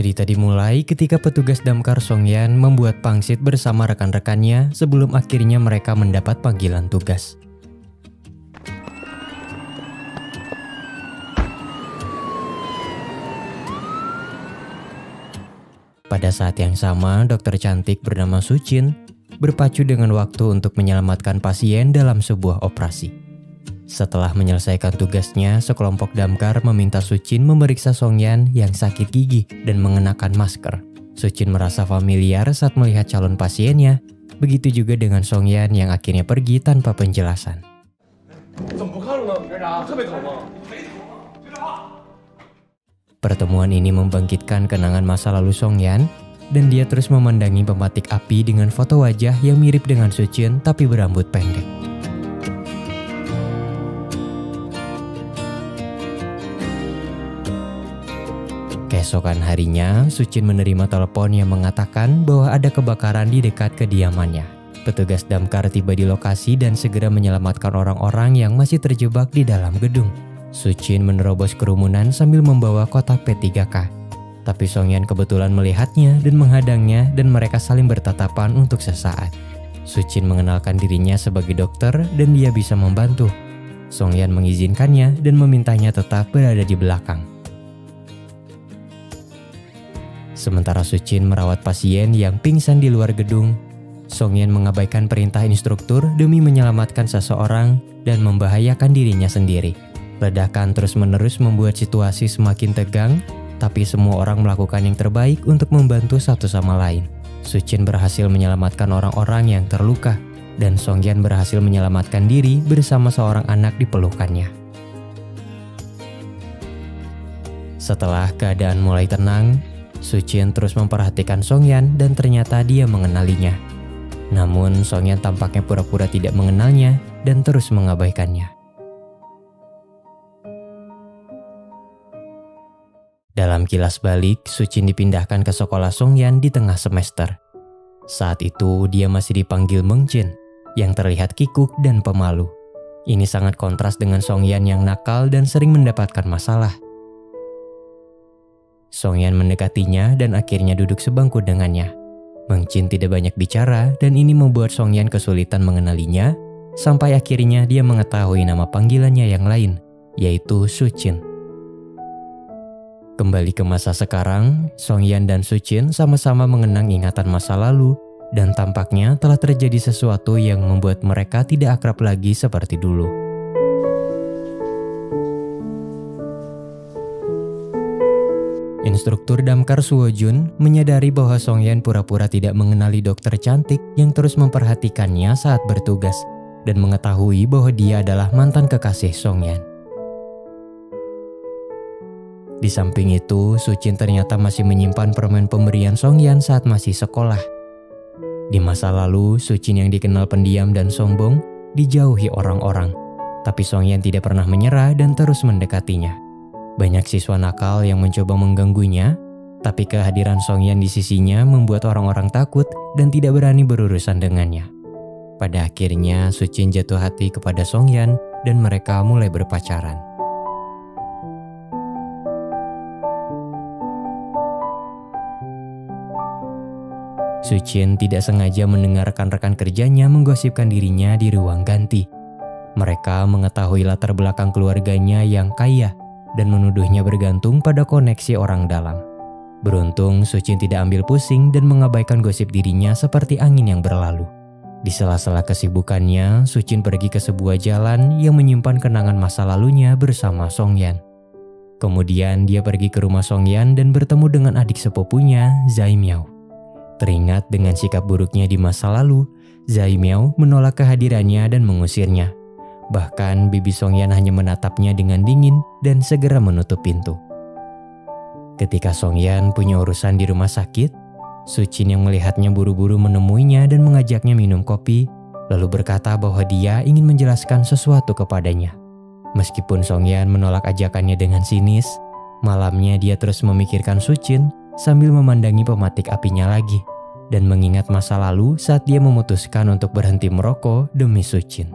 Cerita dimulai ketika petugas damkar Songyan membuat pangsit bersama rekan-rekannya sebelum akhirnya mereka mendapat panggilan tugas. Pada saat yang sama, dokter cantik bernama Suchin berpacu dengan waktu untuk menyelamatkan pasien dalam sebuah operasi. Setelah menyelesaikan tugasnya, sekelompok damkar meminta Suchin memeriksa Songyan yang sakit gigi dan mengenakan masker. Suchin merasa familiar saat melihat calon pasiennya, begitu juga dengan Songyan yang akhirnya pergi tanpa penjelasan. Pertemuan ini membangkitkan kenangan masa lalu Songyan, dan dia terus memandangi pematik api dengan foto wajah yang mirip dengan Suchin tapi berambut pendek. Keesokan harinya, Suchin menerima telepon yang mengatakan bahwa ada kebakaran di dekat kediamannya. Petugas damkar tiba di lokasi dan segera menyelamatkan orang-orang yang masih terjebak di dalam gedung. Suchin menerobos kerumunan sambil membawa kotak P3K. Tapi Songyan kebetulan melihatnya dan menghadangnya dan mereka saling bertatapan untuk sesaat. Suchin mengenalkan dirinya sebagai dokter dan dia bisa membantu. Songyan mengizinkannya dan memintanya tetap berada di belakang. Sementara Suchin merawat pasien yang pingsan di luar gedung, Songyan mengabaikan perintah instruktur demi menyelamatkan seseorang dan membahayakan dirinya sendiri. Ledakan terus-menerus membuat situasi semakin tegang, tapi semua orang melakukan yang terbaik untuk membantu satu sama lain. Suchin berhasil menyelamatkan orang-orang yang terluka, dan Songyan berhasil menyelamatkan diri bersama seorang anak di pelukannya. Setelah keadaan mulai tenang, Suchin terus memperhatikan Songyan dan ternyata dia mengenalinya. Namun Songyan tampaknya pura-pura tidak mengenalnya dan terus mengabaikannya. Dalam kilas balik, Suchin dipindahkan ke sekolah Songyan di tengah semester. Saat itu dia masih dipanggil Meng Jin, yang terlihat kikuk dan pemalu. Ini sangat kontras dengan Songyan yang nakal dan sering mendapatkan masalah. Songyan mendekatinya dan akhirnya duduk sebangku dengannya. Meng Jin tidak banyak bicara dan ini membuat Songyan kesulitan mengenalinya, sampai akhirnya dia mengetahui nama panggilannya yang lain, yaitu Suchin. Kembali ke masa sekarang, Songyan dan Suchin sama-sama mengenang ingatan masa lalu dan tampaknya telah terjadi sesuatu yang membuat mereka tidak akrab lagi seperti dulu. Instruktur damkar Suho Jun menyadari bahwa Songyan pura-pura tidak mengenali dokter cantik yang terus memperhatikannya saat bertugas dan mengetahui bahwa dia adalah mantan kekasih Songyan. Di samping itu, Suchin ternyata masih menyimpan permen pemberian Songyan saat masih sekolah. Di masa lalu, Suchin yang dikenal pendiam dan sombong dijauhi orang-orang, tapi Songyan tidak pernah menyerah dan terus mendekatinya. Banyak siswa nakal yang mencoba mengganggunya, tapi kehadiran Songyan di sisinya membuat orang-orang takut dan tidak berani berurusan dengannya. Pada akhirnya, Suchin jatuh hati kepada Songyan dan mereka mulai berpacaran. Suchin tidak sengaja mendengarkan rekan kerjanya menggosipkan dirinya di ruang ganti. Mereka mengetahui latar belakang keluarganya yang kaya dan menuduhnya bergantung pada koneksi orang dalam. Beruntung, Suchin tidak ambil pusing dan mengabaikan gosip dirinya seperti angin yang berlalu. Di sela-sela kesibukannya, Suchin pergi ke sebuah jalan yang menyimpan kenangan masa lalunya bersama Songyan. Kemudian dia pergi ke rumah Songyan dan bertemu dengan adik sepupunya, Zai Miao. Teringat dengan sikap buruknya di masa lalu, Zai Miao menolak kehadirannya dan mengusirnya. Bahkan bibi Songyan hanya menatapnya dengan dingin dan segera menutup pintu. Ketika Songyan punya urusan di rumah sakit, Suchin yang melihatnya buru-buru menemuinya dan mengajaknya minum kopi, lalu berkata bahwa dia ingin menjelaskan sesuatu kepadanya. Meskipun Songyan menolak ajakannya dengan sinis, malamnya dia terus memikirkan Suchin sambil memandangi pematik apinya lagi dan mengingat masa lalu saat dia memutuskan untuk berhenti merokok demi Suchin.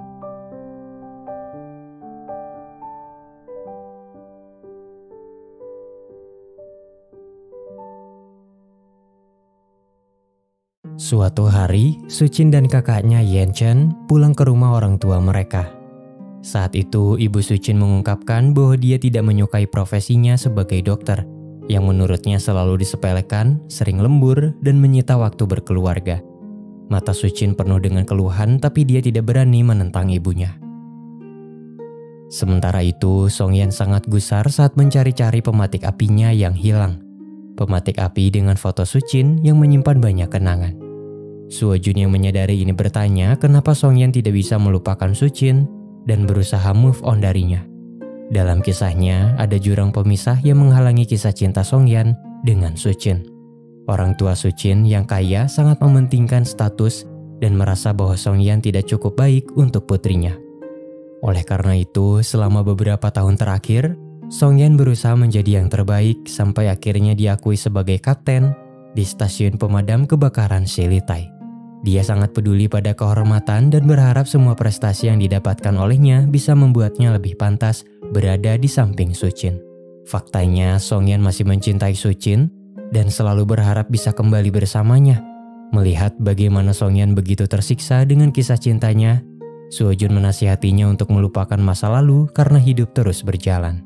Suatu hari, Suchin dan kakaknya Yenchen pulang ke rumah orang tua mereka. Saat itu, ibu Suchin mengungkapkan bahwa dia tidak menyukai profesinya sebagai dokter, yang menurutnya selalu disepelekan, sering lembur, dan menyita waktu berkeluarga. Mata Suchin penuh dengan keluhan, tapi dia tidak berani menentang ibunya. Sementara itu, Songyan sangat gusar saat mencari-cari pematik apinya yang hilang. Pematik api dengan foto Suchin yang menyimpan banyak kenangan. Suojun yang menyadari ini bertanya kenapa Songyan tidak bisa melupakan Suchin dan berusaha move on darinya. Dalam kisahnya, ada jurang pemisah yang menghalangi kisah cinta Songyan dengan Suchin. Orang tua Suchin yang kaya sangat mementingkan status dan merasa bahwa Songyan tidak cukup baik untuk putrinya. Oleh karena itu, selama beberapa tahun terakhir, Songyan berusaha menjadi yang terbaik sampai akhirnya diakui sebagai kapten di stasiun pemadam kebakaran Selitai. Dia sangat peduli pada kehormatan dan berharap semua prestasi yang didapatkan olehnya bisa membuatnya lebih pantas berada di samping Suchin. Faktanya, Songyan masih mencintai Suchin dan selalu berharap bisa kembali bersamanya. Melihat bagaimana Songyan begitu tersiksa dengan kisah cintanya, Suojun menasihatinya untuk melupakan masa lalu karena hidup terus berjalan.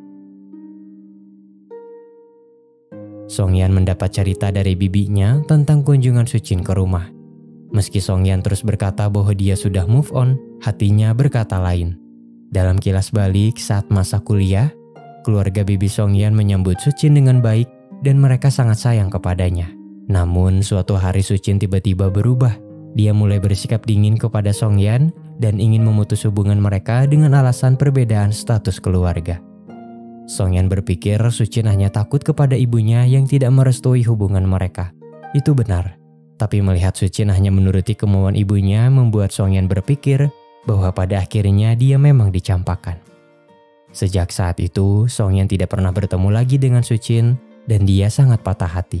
Songyan mendapat cerita dari bibinya tentang kunjungan Suchin ke rumah. Meski Songyan terus berkata bahwa dia sudah move on, hatinya berkata lain. Dalam kilas balik saat masa kuliah, keluarga bibi Songyan menyambut Suchin dengan baik dan mereka sangat sayang kepadanya. Namun suatu hari Suchin tiba-tiba berubah. Dia mulai bersikap dingin kepada Songyan dan ingin memutus hubungan mereka dengan alasan perbedaan status keluarga. Songyan berpikir Suchin hanya takut kepada ibunya yang tidak merestui hubungan mereka. Itu benar. Tapi melihat Suchin hanya menuruti kemauan ibunya membuat Songyan berpikir bahwa pada akhirnya dia memang dicampakkan. Sejak saat itu, Songyan tidak pernah bertemu lagi dengan Suchin dan dia sangat patah hati.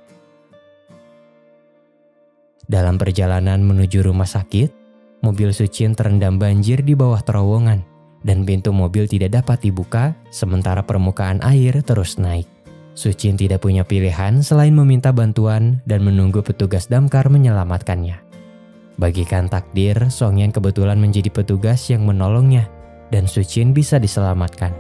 Dalam perjalanan menuju rumah sakit, mobil Suchin terendam banjir di bawah terowongan dan pintu mobil tidak dapat dibuka sementara permukaan air terus naik. Suchin tidak punya pilihan selain meminta bantuan dan menunggu petugas damkar menyelamatkannya. Bagikan takdir, Songyan kebetulan menjadi petugas yang menolongnya dan Suchin bisa diselamatkan.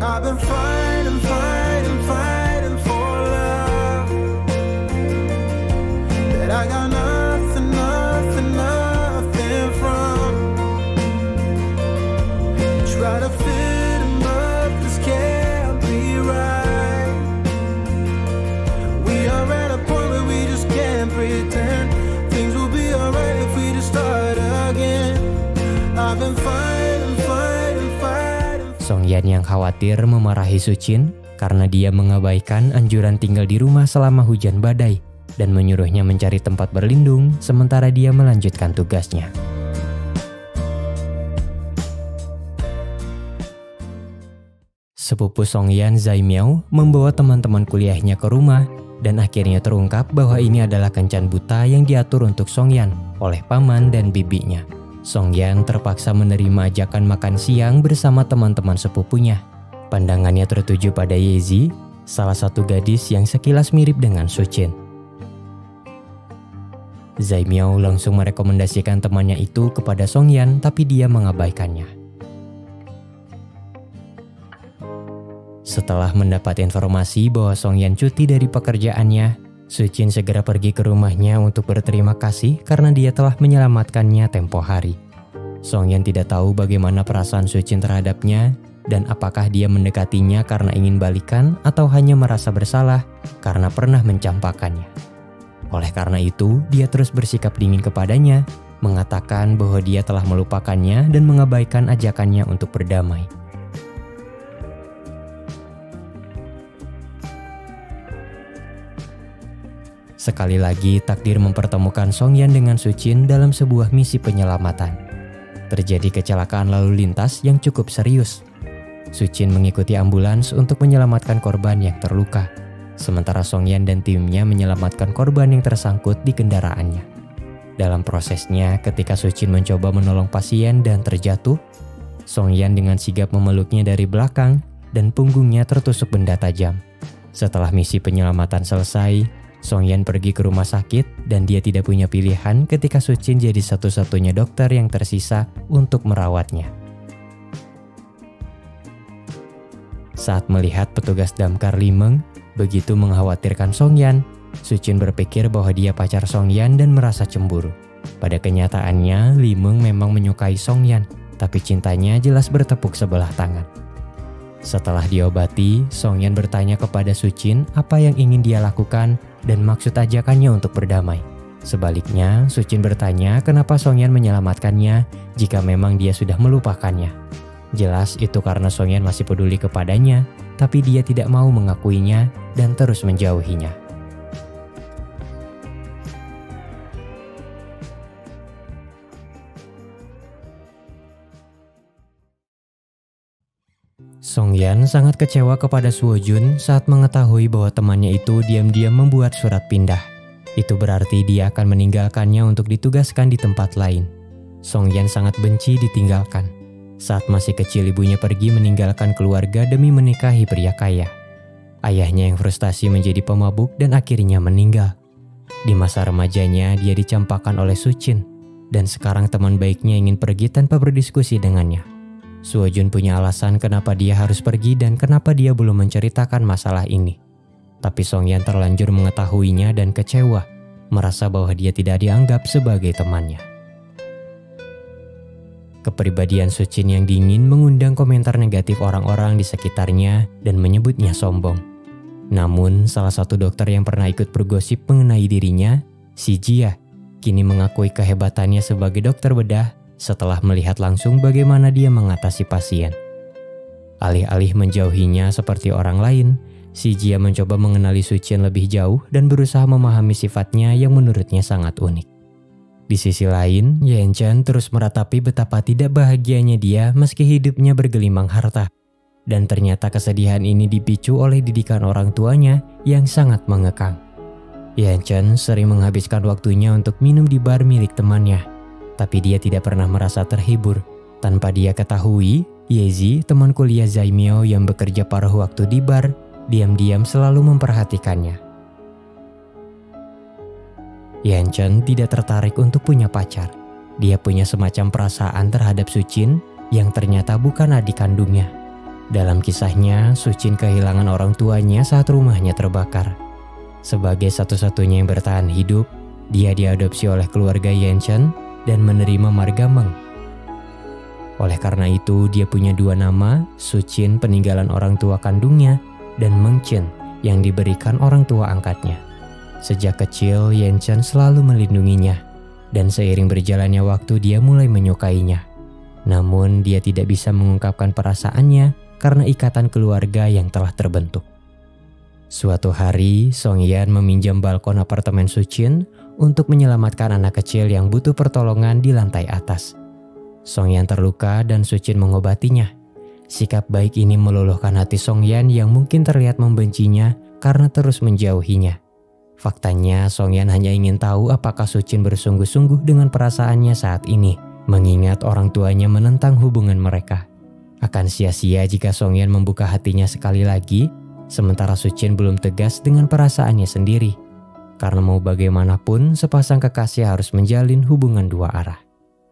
Songyan yang khawatir memarahi Suchin karena dia mengabaikan anjuran tinggal di rumah selama hujan badai dan menyuruhnya mencari tempat berlindung sementara dia melanjutkan tugasnya. Sepupu Songyan, Zaimiao, membawa teman-teman kuliahnya ke rumah dan akhirnya terungkap bahwa ini adalah kencan buta yang diatur untuk Songyan oleh paman dan bibinya. Songyan terpaksa menerima ajakan makan siang bersama teman-teman sepupunya. Pandangannya tertuju pada Yezi, salah satu gadis yang sekilas mirip dengan Suchin. Zaimiao langsung merekomendasikan temannya itu kepada Songyan, tapi dia mengabaikannya. Setelah mendapat informasi bahwa Songyan cuti dari pekerjaannya, Suchin segera pergi ke rumahnya untuk berterima kasih karena dia telah menyelamatkannya tempo hari. Songyan tidak tahu bagaimana perasaan Suchin terhadapnya dan apakah dia mendekatinya karena ingin balikan atau hanya merasa bersalah karena pernah mencampakkannya. Oleh karena itu, dia terus bersikap dingin kepadanya, mengatakan bahwa dia telah melupakannya dan mengabaikan ajakannya untuk berdamai. Sekali lagi, takdir mempertemukan Songyan dengan Suchin dalam sebuah misi penyelamatan. Terjadi kecelakaan lalu lintas yang cukup serius. Suchin mengikuti ambulans untuk menyelamatkan korban yang terluka, sementara Songyan dan timnya menyelamatkan korban yang tersangkut di kendaraannya. Dalam prosesnya, ketika Suchin mencoba menolong pasien dan terjatuh, Songyan dengan sigap memeluknya dari belakang dan punggungnya tertusuk benda tajam. Setelah misi penyelamatan selesai, Songyan pergi ke rumah sakit dan dia tidak punya pilihan ketika Suchin jadi satu-satunya dokter yang tersisa untuk merawatnya. Saat melihat petugas damkar Limeng begitu mengkhawatirkan Songyan, Suchin berpikir bahwa dia pacar Songyan dan merasa cemburu. Pada kenyataannya, Limeng memang menyukai Songyan, tapi cintanya jelas bertepuk sebelah tangan. Setelah diobati, Songyan bertanya kepada Suchin apa yang ingin dia lakukan dan maksud ajakannya untuk berdamai. Sebaliknya, Suchin bertanya kenapa Songyan menyelamatkannya jika memang dia sudah melupakannya. Jelas itu karena Songyan masih peduli kepadanya, tapi dia tidak mau mengakuinya dan terus menjauhinya. Songyan sangat kecewa kepada Suojun saat mengetahui bahwa temannya itu diam-diam membuat surat pindah. Itu berarti dia akan meninggalkannya untuk ditugaskan di tempat lain. Songyan sangat benci ditinggalkan. Saat masih kecil ibunya pergi meninggalkan keluarga demi menikahi pria kaya. Ayahnya yang frustasi menjadi pemabuk dan akhirnya meninggal. Di masa remajanya dia dicampakkan oleh Suchin dan sekarang teman baiknya ingin pergi tanpa berdiskusi dengannya. Suojun punya alasan kenapa dia harus pergi dan kenapa dia belum menceritakan masalah ini. Tapi Songyan terlanjur mengetahuinya dan kecewa, merasa bahwa dia tidak dianggap sebagai temannya. Kepribadian Suchin yang dingin mengundang komentar negatif orang-orang di sekitarnya dan menyebutnya sombong. Namun, salah satu dokter yang pernah ikut bergosip mengenai dirinya, si Jia, kini mengakui kehebatannya sebagai dokter bedah setelah melihat langsung bagaimana dia mengatasi pasien. Alih-alih menjauhinya seperti orang lain, si Jia mencoba mengenali Suchin lebih jauh dan berusaha memahami sifatnya yang menurutnya sangat unik. Di sisi lain, Yenchan terus meratapi betapa tidak bahagianya dia meski hidupnya bergelimang harta. Dan ternyata kesedihan ini dipicu oleh didikan orang tuanya yang sangat mengekang. Yenchan sering menghabiskan waktunya untuk minum di bar milik temannya. Tapi dia tidak pernah merasa terhibur. Tanpa dia ketahui, Yezi, teman kuliah Zaimyo yang bekerja paruh waktu di bar, diam-diam selalu memperhatikannya. Yenchan tidak tertarik untuk punya pacar. Dia punya semacam perasaan terhadap Suchin yang ternyata bukan adik kandungnya. Dalam kisahnya, Suchin kehilangan orang tuanya saat rumahnya terbakar. Sebagai satu-satunya yang bertahan hidup, dia diadopsi oleh keluarga Yenchan dan menerima marga Meng. Oleh karena itu, dia punya dua nama, Suchin peninggalan orang tua kandungnya dan Meng Chen yang diberikan orang tua angkatnya. Sejak kecil, Yenchan selalu melindunginya dan seiring berjalannya waktu dia mulai menyukainya. Namun, dia tidak bisa mengungkapkan perasaannya karena ikatan keluarga yang telah terbentuk. Suatu hari, Songyan meminjam balkon apartemen Suchin untuk menyelamatkan anak kecil yang butuh pertolongan di lantai atas. Songyan terluka dan Suchin mengobatinya. Sikap baik ini meluluhkan hati Songyan yang mungkin terlihat membencinya karena terus menjauhinya. Faktanya, Songyan hanya ingin tahu apakah Suchin bersungguh-sungguh dengan perasaannya saat ini, mengingat orang tuanya menentang hubungan mereka. Akan sia-sia jika Songyan membuka hatinya sekali lagi, sementara Suchin belum tegas dengan perasaannya sendiri. Karena mau bagaimanapun, sepasang kekasih harus menjalin hubungan dua arah.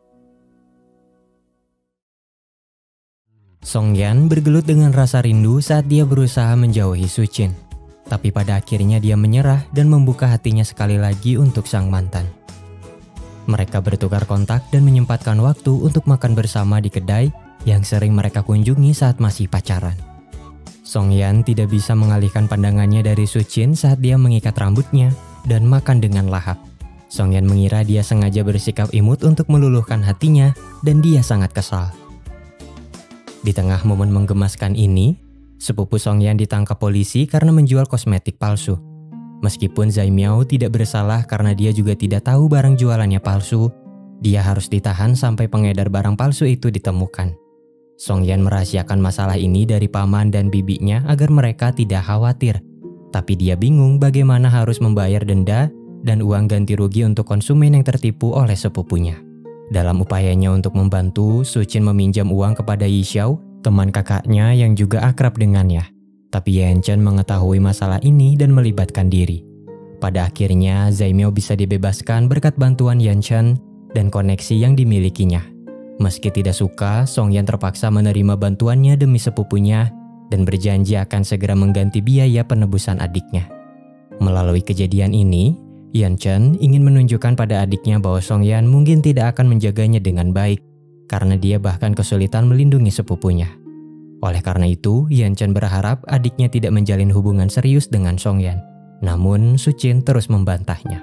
Songyan bergelut dengan rasa rindu saat dia berusaha menjauhi Suchin. Tapi pada akhirnya dia menyerah dan membuka hatinya sekali lagi untuk sang mantan. Mereka bertukar kontak dan menyempatkan waktu untuk makan bersama di kedai yang sering mereka kunjungi saat masih pacaran. Songyan tidak bisa mengalihkan pandangannya dari Suchin saat dia mengikat rambutnya dan makan dengan lahap. Songyan mengira dia sengaja bersikap imut untuk meluluhkan hatinya dan dia sangat kesal. Di tengah momen menggemaskan ini, sepupu Songyan ditangkap polisi karena menjual kosmetik palsu. Meskipun Zaimyo tidak bersalah karena dia juga tidak tahu barang jualannya palsu, dia harus ditahan sampai pengedar barang palsu itu ditemukan. Songyan merahasiakan masalah ini dari paman dan bibinya agar mereka tidak khawatir. Tapi dia bingung bagaimana harus membayar denda dan uang ganti rugi untuk konsumen yang tertipu oleh sepupunya. Dalam upayanya untuk membantu, Suchin meminjam uang kepada Yixiao, teman kakaknya yang juga akrab dengannya. Tapi Yenchan mengetahui masalah ini dan melibatkan diri. Pada akhirnya, Zaimyo bisa dibebaskan berkat bantuan Yanchen dan koneksi yang dimilikinya. Meski tidak suka, Songyan terpaksa menerima bantuannya demi sepupunya dan berjanji akan segera mengganti biaya penebusan adiknya. Melalui kejadian ini, Yanchen ingin menunjukkan pada adiknya bahwa Songyan mungkin tidak akan menjaganya dengan baik karena dia bahkan kesulitan melindungi sepupunya. Oleh karena itu, Yanchen berharap adiknya tidak menjalin hubungan serius dengan Songyan. Namun, Suchin terus membantahnya.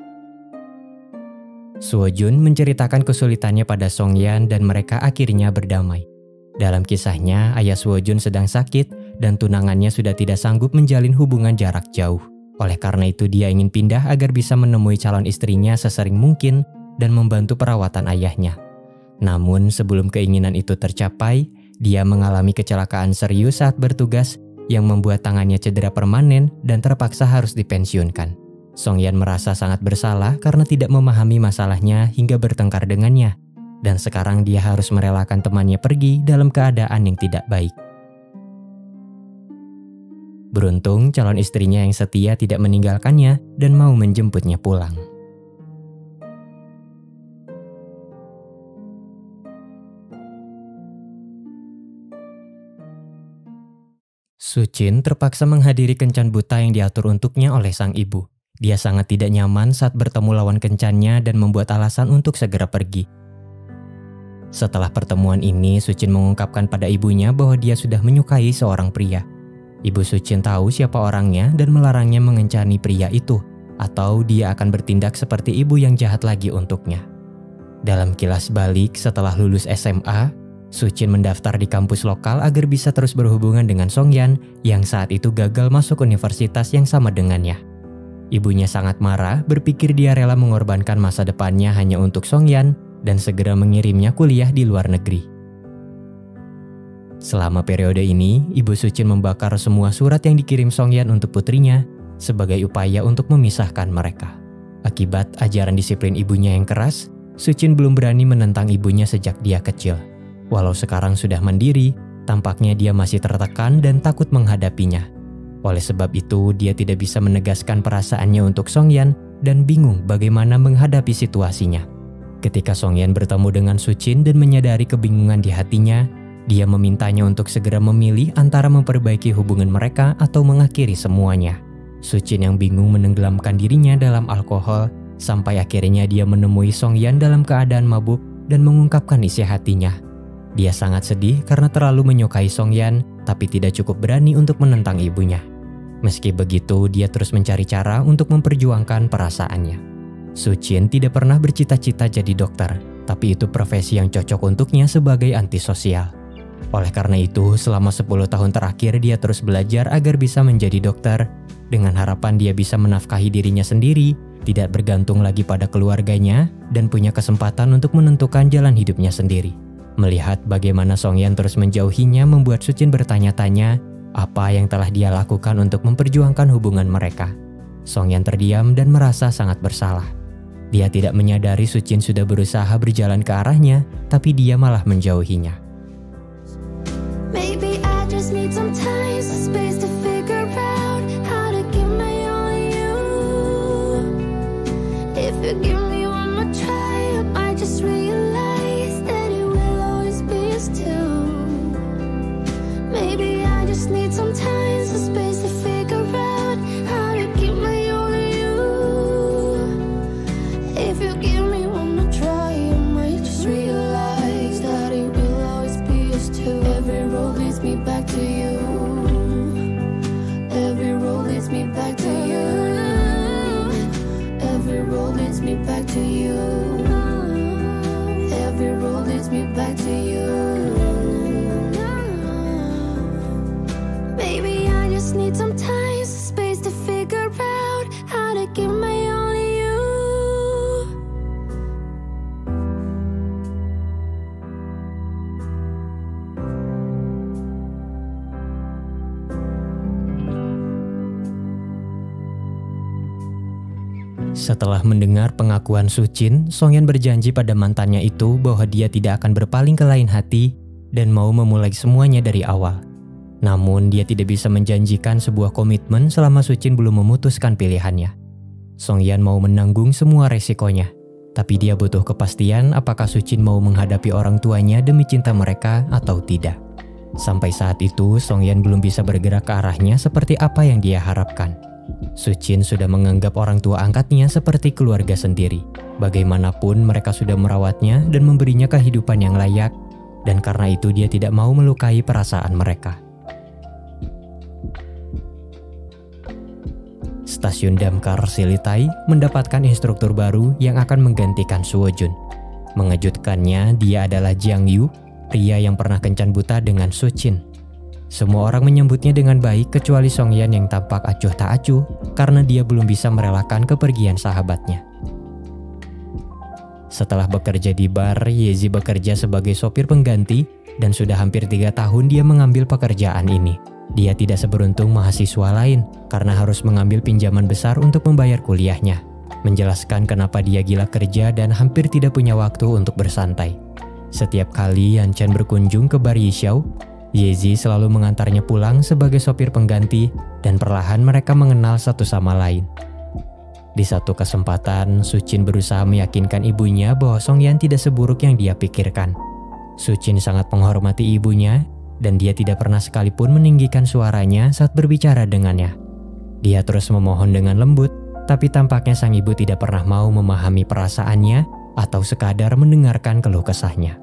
Suojun menceritakan kesulitannya pada Songyan dan mereka akhirnya berdamai. Dalam kisahnya, ayah Suojun sedang sakit dan tunangannya sudah tidak sanggup menjalin hubungan jarak jauh. Oleh karena itu, dia ingin pindah agar bisa menemui calon istrinya sesering mungkin dan membantu perawatan ayahnya. Namun, sebelum keinginan itu tercapai, dia mengalami kecelakaan serius saat bertugas yang membuat tangannya cedera permanen dan terpaksa harus dipensiunkan. Songyan merasa sangat bersalah karena tidak memahami masalahnya hingga bertengkar dengannya, dan sekarang dia harus merelakan temannya pergi dalam keadaan yang tidak baik. Beruntung calon istrinya yang setia tidak meninggalkannya dan mau menjemputnya pulang. Suchin terpaksa menghadiri kencan buta yang diatur untuknya oleh sang ibu. Dia sangat tidak nyaman saat bertemu lawan kencannya dan membuat alasan untuk segera pergi. Setelah pertemuan ini, Suchin mengungkapkan pada ibunya bahwa dia sudah menyukai seorang pria. Ibu Suchin tahu siapa orangnya dan melarangnya mengencani pria itu, atau dia akan bertindak seperti ibu yang jahat lagi untuknya. Dalam kilas balik setelah lulus SMA, Suchin mendaftar di kampus lokal agar bisa terus berhubungan dengan Songyan yang saat itu gagal masuk universitas yang sama dengannya. Ibunya sangat marah, berpikir dia rela mengorbankan masa depannya hanya untuk Songyan dan segera mengirimnya kuliah di luar negeri. Selama periode ini, Ibu Suchin membakar semua surat yang dikirim Songyan untuk putrinya sebagai upaya untuk memisahkan mereka. Akibat ajaran disiplin ibunya yang keras, Suchin belum berani menentang ibunya sejak dia kecil. Walau sekarang sudah mandiri, tampaknya dia masih tertekan dan takut menghadapinya. Oleh sebab itu, dia tidak bisa menegaskan perasaannya untuk Songyan dan bingung bagaimana menghadapi situasinya. Ketika Songyan bertemu dengan Suchin dan menyadari kebingungan di hatinya, dia memintanya untuk segera memilih antara memperbaiki hubungan mereka atau mengakhiri semuanya. Suchin yang bingung menenggelamkan dirinya dalam alkohol, sampai akhirnya dia menemui Songyan dalam keadaan mabuk dan mengungkapkan isi hatinya. Dia sangat sedih karena terlalu menyukai Songyan, tapi tidak cukup berani untuk menentang ibunya. Meski begitu, dia terus mencari cara untuk memperjuangkan perasaannya. Suchin tidak pernah bercita-cita jadi dokter, tapi itu profesi yang cocok untuknya sebagai antisosial. Oleh karena itu, selama 10 tahun terakhir dia terus belajar agar bisa menjadi dokter, dengan harapan dia bisa menafkahi dirinya sendiri, tidak bergantung lagi pada keluarganya, dan punya kesempatan untuk menentukan jalan hidupnya sendiri. Melihat bagaimana Songyan terus menjauhinya membuat Suchin bertanya-tanya apa yang telah dia lakukan untuk memperjuangkan hubungan mereka. Songyan terdiam dan merasa sangat bersalah. Dia tidak menyadari Suchin sudah berusaha berjalan ke arahnya, tapi dia malah menjauhinya. Maybe I just need some time, some space to figure out how to give my all to you. If you give me one more try, I might just realize that it will always be us two. Maybe I just need some time, some space to figure out how to give my all to you. If you give me one more try, I might just realize that it will always be us two. Every road leads me back to you. Every road leads me back to you. Every road leads me back to you. Every road leads me back to you. Maybe I just need some time, some space to figure out how to give my all to you. Setelah mendengar pengakuan Suchin, Songyan berjanji pada mantannya itu bahwa dia tidak akan berpaling ke lain hati dan mau memulai semuanya dari awal. Namun dia tidak bisa menjanjikan sebuah komitmen selama Suchin belum memutuskan pilihannya. Songyan mau menanggung semua resikonya. Tapi dia butuh kepastian apakah Suchin mau menghadapi orang tuanya demi cinta mereka atau tidak. Sampai saat itu, Songyan belum bisa bergerak ke arahnya seperti apa yang dia harapkan. Suchin sudah menganggap orang tua angkatnya seperti keluarga sendiri. Bagaimanapun mereka sudah merawatnya dan memberinya kehidupan yang layak, dan karena itu dia tidak mau melukai perasaan mereka. Stasiun damkar Silitai mendapatkan instruktur baru yang akan menggantikan Suojun. Mengejutkannya, dia adalah Jiang Yu, pria yang pernah kencan buta dengan Suchin. Semua orang menyambutnya dengan baik kecuali Songyan yang tampak acuh tak acuh karena dia belum bisa merelakan kepergian sahabatnya. Setelah bekerja di bar, Yezi bekerja sebagai sopir pengganti dan sudah hampir 3 tahun dia mengambil pekerjaan ini. Dia tidak seberuntung mahasiswa lain karena harus mengambil pinjaman besar untuk membayar kuliahnya. Menjelaskan kenapa dia gila kerja dan hampir tidak punya waktu untuk bersantai. Setiap kali Yan Chen berkunjung ke bar Yixiao, Yezi selalu mengantarnya pulang sebagai sopir pengganti dan perlahan mereka mengenal satu sama lain. Di satu kesempatan, Suchin berusaha meyakinkan ibunya bahwa Songyan tidak seburuk yang dia pikirkan. Suchin sangat menghormati ibunya dan dia tidak pernah sekalipun meninggikan suaranya saat berbicara dengannya. Dia terus memohon dengan lembut, tapi tampaknya sang ibu tidak pernah mau memahami perasaannya atau sekadar mendengarkan keluh kesahnya.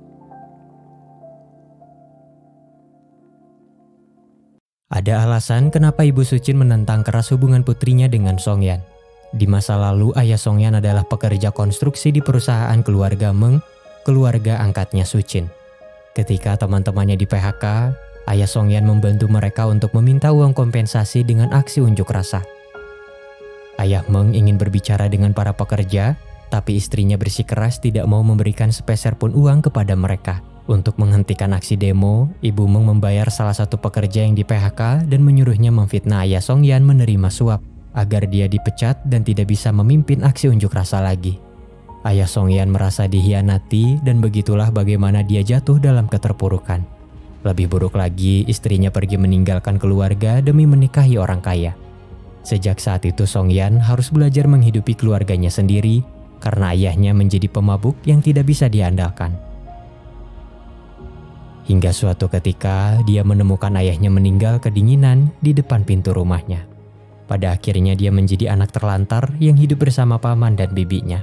Ada alasan kenapa ibu Suchin menentang keras hubungan putrinya dengan Songyan. Di masa lalu, ayah Songyan adalah pekerja konstruksi di perusahaan keluarga Meng, keluarga angkatnya Suchin. Ketika teman-temannya di PHK, ayah Songyan membantu mereka untuk meminta uang kompensasi dengan aksi unjuk rasa. Ayah Meng ingin berbicara dengan para pekerja, tapi istrinya bersikeras tidak mau memberikan sepeser pun uang kepada mereka. Untuk menghentikan aksi demo, Ibu Meng membayar salah satu pekerja yang di PHK dan menyuruhnya memfitnah ayah Songyan menerima suap agar dia dipecat dan tidak bisa memimpin aksi unjuk rasa lagi. Ayah Songyan merasa dihianati dan begitulah bagaimana dia jatuh dalam keterpurukan. Lebih buruk lagi, istrinya pergi meninggalkan keluarga demi menikahi orang kaya. Sejak saat itu Songyan harus belajar menghidupi keluarganya sendiri karena ayahnya menjadi pemabuk yang tidak bisa diandalkan. Hingga suatu ketika dia menemukan ayahnya meninggal kedinginan di depan pintu rumahnya. Pada akhirnya dia menjadi anak terlantar yang hidup bersama paman dan bibinya.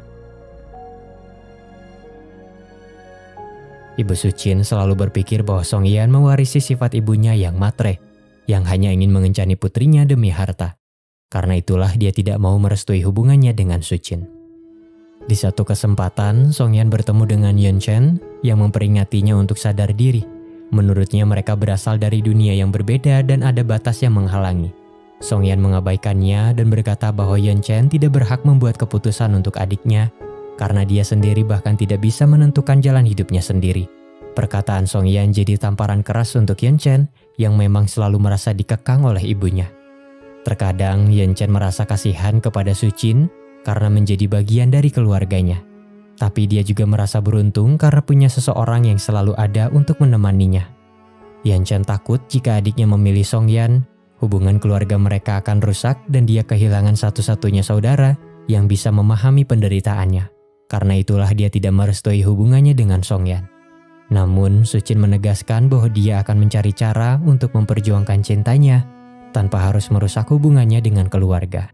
Ibu Suchin selalu berpikir bahwa Songyan mewarisi sifat ibunya yang matre, yang hanya ingin mengencani putrinya demi harta. Karena itulah dia tidak mau merestui hubungannya dengan Suchin. Di satu kesempatan, Songyan bertemu dengan Yan Chen yang memperingatinya untuk sadar diri. Menurutnya mereka berasal dari dunia yang berbeda dan ada batas yang menghalangi. Songyan mengabaikannya dan berkata bahwa Yan Chen tidak berhak membuat keputusan untuk adiknya karena dia sendiri bahkan tidak bisa menentukan jalan hidupnya sendiri. Perkataan Songyan jadi tamparan keras untuk Yan Chen yang memang selalu merasa dikekang oleh ibunya. Terkadang Yan Chen merasa kasihan kepada Suchin karena menjadi bagian dari keluarganya. Tapi dia juga merasa beruntung karena punya seseorang yang selalu ada untuk menemaninya. Yan Chen takut jika adiknya memilih Songyan, hubungan keluarga mereka akan rusak dan dia kehilangan satu-satunya saudara yang bisa memahami penderitaannya. Karena itulah dia tidak merestui hubungannya dengan Songyan. Namun Suchin menegaskan bahwa dia akan mencari cara untuk memperjuangkan cintanya tanpa harus merusak hubungannya dengan keluarga.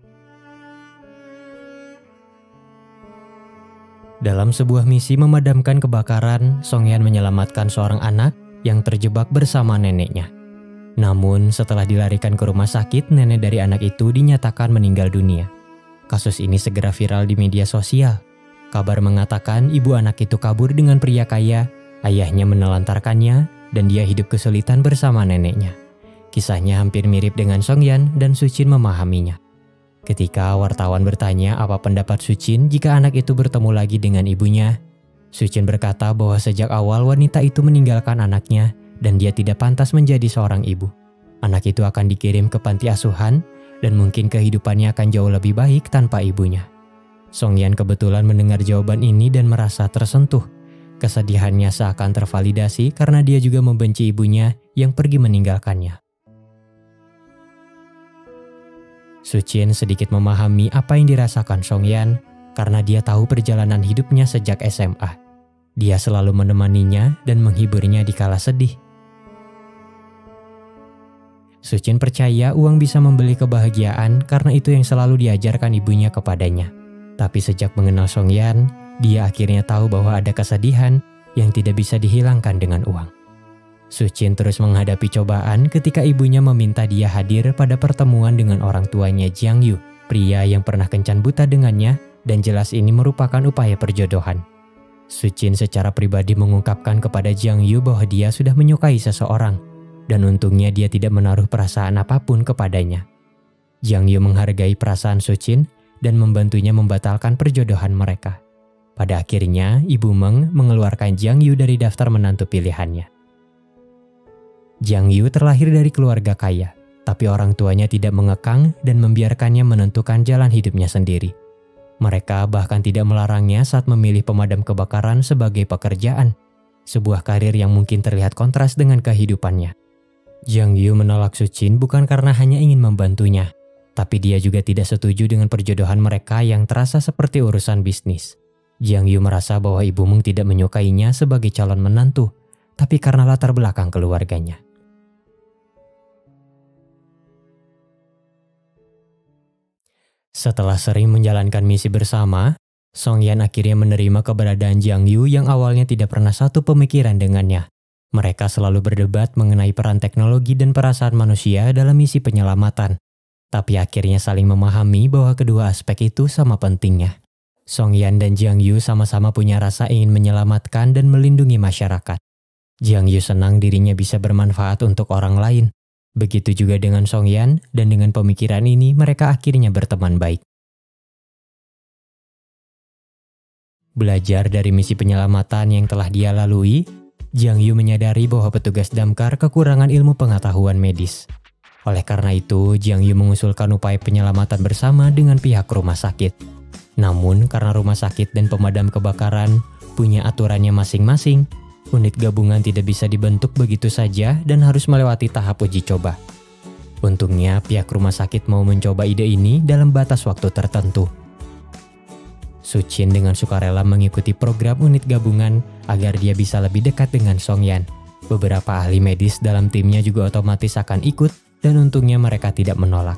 Dalam sebuah misi memadamkan kebakaran, Songyan menyelamatkan seorang anak yang terjebak bersama neneknya. Namun setelah dilarikan ke rumah sakit, nenek dari anak itu dinyatakan meninggal dunia. Kasus ini segera viral di media sosial. Kabar mengatakan ibu anak itu kabur dengan pria kaya, ayahnya menelantarkannya, dan dia hidup kesulitan bersama neneknya. Kisahnya hampir mirip dengan Songyan dan Suchin memahaminya. Ketika wartawan bertanya apa pendapat Suchin jika anak itu bertemu lagi dengan ibunya, Suchin berkata bahwa sejak awal wanita itu meninggalkan anaknya dan dia tidak pantas menjadi seorang ibu. Anak itu akan dikirim ke panti asuhan dan mungkin kehidupannya akan jauh lebih baik tanpa ibunya. Songyan kebetulan mendengar jawaban ini dan merasa tersentuh. Kesedihannya seakan tervalidasi karena dia juga membenci ibunya yang pergi meninggalkannya. Suchin sedikit memahami apa yang dirasakan Songyan karena dia tahu perjalanan hidupnya sejak SMA. Dia selalu menemaninya dan menghiburnya di kala sedih. Suchin percaya uang bisa membeli kebahagiaan karena itu yang selalu diajarkan ibunya kepadanya. Tapi sejak mengenal Songyan, dia akhirnya tahu bahwa ada kesedihan yang tidak bisa dihilangkan dengan uang. Suchin terus menghadapi cobaan ketika ibunya meminta dia hadir pada pertemuan dengan orang tuanya Jiang Yu, pria yang pernah kencan buta dengannya, dan jelas ini merupakan upaya perjodohan. Suchin secara pribadi mengungkapkan kepada Jiang Yu bahwa dia sudah menyukai seseorang, dan untungnya dia tidak menaruh perasaan apapun kepadanya. Jiang Yu menghargai perasaan Suchin dan membantunya membatalkan perjodohan mereka. Pada akhirnya, Ibu Meng mengeluarkan Jiang Yu dari daftar menantu pilihannya. Jiang Yu terlahir dari keluarga kaya, tapi orang tuanya tidak mengekang dan membiarkannya menentukan jalan hidupnya sendiri. Mereka bahkan tidak melarangnya saat memilih pemadam kebakaran sebagai pekerjaan, sebuah karir yang mungkin terlihat kontras dengan kehidupannya. Jiang Yu menolak Suchin bukan karena hanya ingin membantunya, tapi dia juga tidak setuju dengan perjodohan mereka yang terasa seperti urusan bisnis. Jiang Yu merasa bahwa Ibu Meng tidak menyukainya sebagai calon menantu, tapi karena latar belakang keluarganya. Setelah sering menjalankan misi bersama, Songyan akhirnya menerima keberadaan Jiang Yu yang awalnya tidak pernah satu pemikiran dengannya. Mereka selalu berdebat mengenai peran teknologi dan perasaan manusia dalam misi penyelamatan. Tapi akhirnya saling memahami bahwa kedua aspek itu sama pentingnya. Songyan dan Jiang Yu sama-sama punya rasa ingin menyelamatkan dan melindungi masyarakat. Jiang Yu senang dirinya bisa bermanfaat untuk orang lain. Begitu juga dengan Songyan, dan dengan pemikiran ini mereka akhirnya berteman baik. Belajar dari misi penyelamatan yang telah dia lalui, Jiang Yu menyadari bahwa petugas damkar kekurangan ilmu pengetahuan medis. Oleh karena itu, Jiang Yu mengusulkan upaya penyelamatan bersama dengan pihak rumah sakit. Namun, karena rumah sakit dan pemadam kebakaran punya aturannya masing-masing, unit gabungan tidak bisa dibentuk begitu saja dan harus melewati tahap uji coba. Untungnya, pihak rumah sakit mau mencoba ide ini dalam batas waktu tertentu. Suchin dengan sukarela mengikuti program unit gabungan agar dia bisa lebih dekat dengan Songyan. Beberapa ahli medis dalam timnya juga otomatis akan ikut dan untungnya mereka tidak menolak.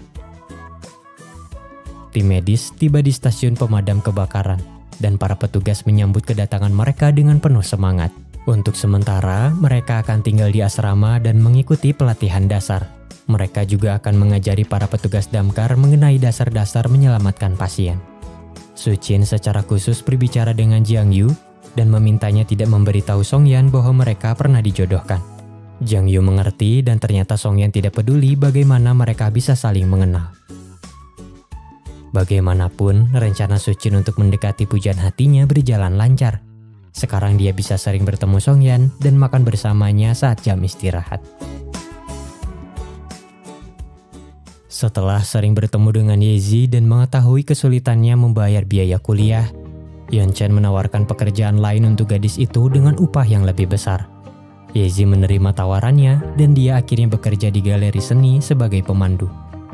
Tim medis tiba di stasiun pemadam kebakaran dan para petugas menyambut kedatangan mereka dengan penuh semangat. Untuk sementara, mereka akan tinggal di asrama dan mengikuti pelatihan dasar. Mereka juga akan mengajari para petugas damkar mengenai dasar-dasar menyelamatkan pasien. Suchin secara khusus berbicara dengan Jiang Yu dan memintanya tidak memberitahu Songyan bahwa mereka pernah dijodohkan. Jiang Yu mengerti dan ternyata Songyan tidak peduli bagaimana mereka bisa saling mengenal. Bagaimanapun, rencana Suchin untuk mendekati pujaan hatinya berjalan lancar. Sekarang dia bisa sering bertemu Songyan dan makan bersamanya saat jam istirahat. Setelah sering bertemu dengan Yezi dan mengetahui kesulitannya membayar biaya kuliah, Yeon Chen menawarkan pekerjaan lain untuk gadis itu dengan upah yang lebih besar. Yezi menerima tawarannya dan dia akhirnya bekerja di galeri seni sebagai pemandu.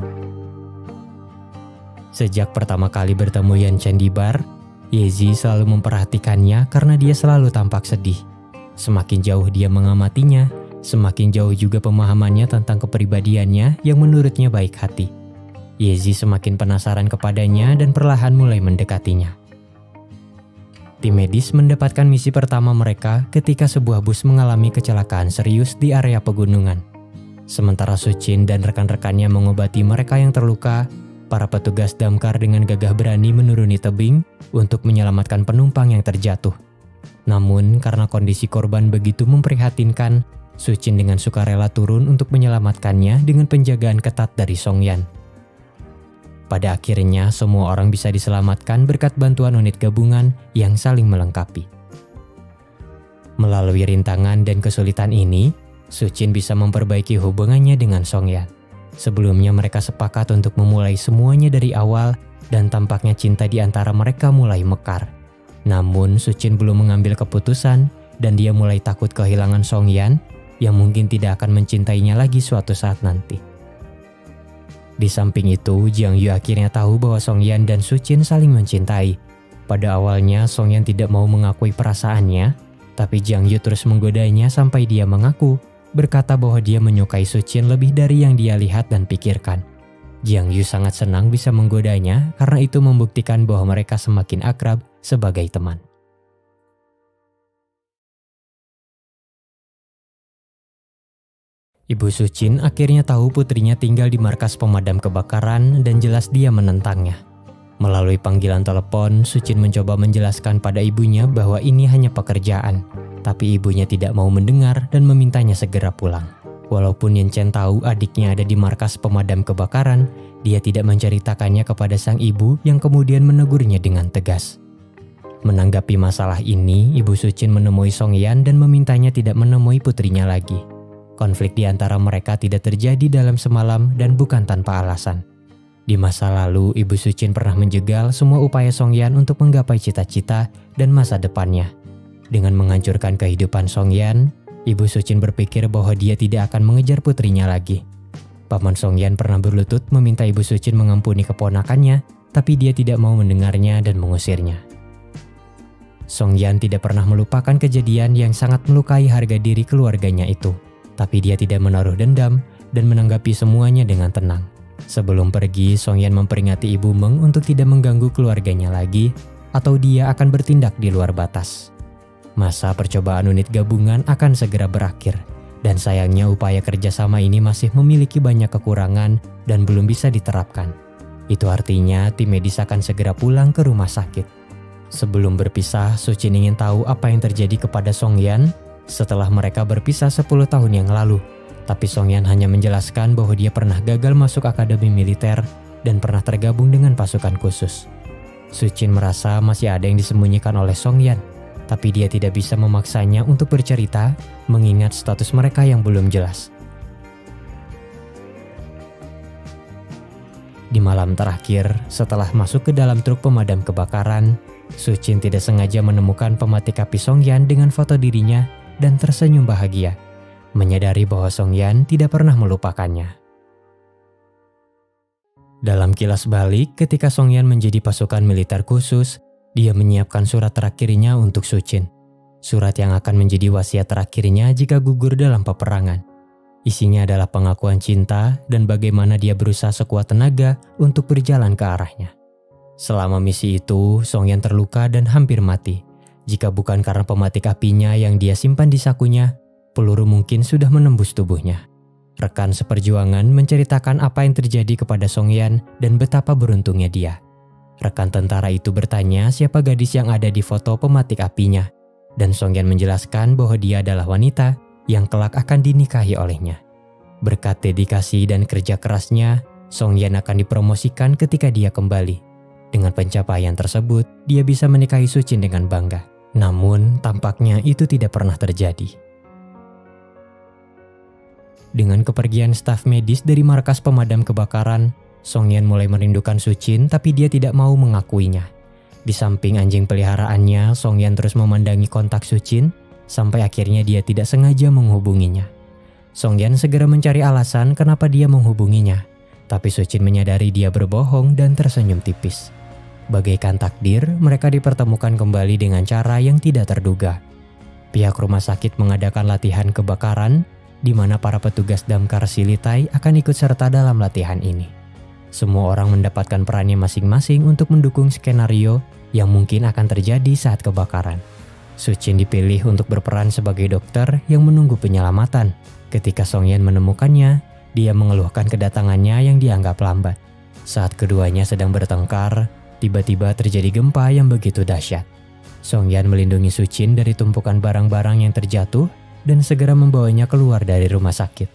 Sejak pertama kali bertemu Yeon Chen di bar, Yezi selalu memperhatikannya karena dia selalu tampak sedih. Semakin jauh dia mengamatinya, semakin jauh juga pemahamannya tentang kepribadiannya yang menurutnya baik hati. Yezi semakin penasaran kepadanya dan perlahan mulai mendekatinya. Tim medis mendapatkan misi pertama mereka ketika sebuah bus mengalami kecelakaan serius di area pegunungan. Sementara Suchin dan rekan-rekannya mengobati mereka yang terluka, para petugas damkar dengan gagah berani menuruni tebing untuk menyelamatkan penumpang yang terjatuh. Namun, karena kondisi korban begitu memprihatinkan, Suchin dengan sukarela turun untuk menyelamatkannya dengan penjagaan ketat dari Songyan. Pada akhirnya, semua orang bisa diselamatkan berkat bantuan unit gabungan yang saling melengkapi. Melalui rintangan dan kesulitan ini, Suchin bisa memperbaiki hubungannya dengan Songyan. Sebelumnya mereka sepakat untuk memulai semuanya dari awal dan tampaknya cinta di antara mereka mulai mekar. Namun Suchin belum mengambil keputusan dan dia mulai takut kehilangan Songyan yang mungkin tidak akan mencintainya lagi suatu saat nanti. Di samping itu, Jiang Yu akhirnya tahu bahwa Song Yan dan Su Qin saling mencintai. Pada awalnya, Song Yan tidak mau mengakui perasaannya, tapi Jiang Yu terus menggodanya sampai dia mengaku, berkata bahwa dia menyukai Su Qin lebih dari yang dia lihat dan pikirkan. Jiang Yu sangat senang bisa menggodanya karena itu membuktikan bahwa mereka semakin akrab sebagai teman. Ibu Su Qin akhirnya tahu putrinya tinggal di markas pemadam kebakaran dan jelas dia menentangnya. Melalui panggilan telepon, Su Qin mencoba menjelaskan pada ibunya bahwa ini hanya pekerjaan, tapi ibunya tidak mau mendengar dan memintanya segera pulang. Walaupun Yen Chen tahu adiknya ada di markas pemadam kebakaran, dia tidak menceritakannya kepada sang ibu yang kemudian menegurnya dengan tegas. Menanggapi masalah ini, Ibu Su Qin menemui Song Yan dan memintanya tidak menemui putrinya lagi. Konflik di antara mereka tidak terjadi dalam semalam dan bukan tanpa alasan. Di masa lalu, Ibu Su Qin pernah menjegal semua upaya Song Yan untuk menggapai cita-cita dan masa depannya. Dengan menghancurkan kehidupan Song Yan, Ibu Su Qin berpikir bahwa dia tidak akan mengejar putrinya lagi. Paman Song Yan pernah berlutut meminta Ibu Su Qin mengampuni keponakannya, tapi dia tidak mau mendengarnya dan mengusirnya. Song Yan tidak pernah melupakan kejadian yang sangat melukai harga diri keluarganya itu. Tapi dia tidak menaruh dendam dan menanggapi semuanya dengan tenang. Sebelum pergi, Song Yan memperingati Ibu Meng untuk tidak mengganggu keluarganya lagi atau dia akan bertindak di luar batas. Masa percobaan unit gabungan akan segera berakhir dan sayangnya upaya kerjasama ini masih memiliki banyak kekurangan dan belum bisa diterapkan. Itu artinya tim medis akan segera pulang ke rumah sakit. Sebelum berpisah, Su Qin ingin tahu apa yang terjadi kepada Song Yan setelah mereka berpisah 10 tahun yang lalu. Tapi Song Yan hanya menjelaskan bahwa dia pernah gagal masuk akademi militer dan pernah tergabung dengan pasukan khusus. Su Qin merasa masih ada yang disembunyikan oleh Song Yan, tapi dia tidak bisa memaksanya untuk bercerita mengingat status mereka yang belum jelas. Di malam terakhir, setelah masuk ke dalam truk pemadam kebakaran, Su Qin tidak sengaja menemukan pematik api Song Yan dengan foto dirinya dan tersenyum bahagia, menyadari bahwa Song Yan tidak pernah melupakannya. Dalam kilas balik, ketika Song Yan menjadi pasukan militer khusus, dia menyiapkan surat terakhirnya untuk Su Qin. Surat yang akan menjadi wasiat terakhirnya jika gugur dalam peperangan. Isinya adalah pengakuan cinta dan bagaimana dia berusaha sekuat tenaga untuk berjalan ke arahnya. Selama misi itu, Song Yan terluka dan hampir mati. Jika bukan karena pematik apinya yang dia simpan di sakunya, peluru mungkin sudah menembus tubuhnya. Rekan seperjuangan menceritakan apa yang terjadi kepada Song Yan dan betapa beruntungnya dia. Rekan tentara itu bertanya siapa gadis yang ada di foto pematik apinya, dan Song Yan menjelaskan bahwa dia adalah wanita yang kelak akan dinikahi olehnya. Berkat dedikasi dan kerja kerasnya, Song Yan akan dipromosikan ketika dia kembali. Dengan pencapaian tersebut, dia bisa menikahi Su Qin dengan bangga. Namun, tampaknya itu tidak pernah terjadi. Dengan kepergian staf medis dari markas pemadam kebakaran, Song Yan mulai merindukan Su Qin, tapi dia tidak mau mengakuinya. Di samping anjing peliharaannya, Song Yan terus memandangi kontak Su Qin, sampai akhirnya dia tidak sengaja menghubunginya. Song Yan segera mencari alasan kenapa dia menghubunginya, tapi Su Qin menyadari dia berbohong dan tersenyum tipis. Bagaikan takdir, mereka dipertemukan kembali dengan cara yang tidak terduga. Pihak rumah sakit mengadakan latihan kebakaran, di mana para petugas damkar Silitai akan ikut serta dalam latihan ini. Semua orang mendapatkan perannya masing-masing untuk mendukung skenario yang mungkin akan terjadi saat kebakaran. Su Qin dipilih untuk berperan sebagai dokter yang menunggu penyelamatan. Ketika Song Yan menemukannya, dia mengeluhkan kedatangannya yang dianggap lambat. Saat keduanya sedang bertengkar, tiba-tiba terjadi gempa yang begitu dahsyat. Song Yan melindungi Su Qin dari tumpukan barang-barang yang terjatuh dan segera membawanya keluar dari rumah sakit.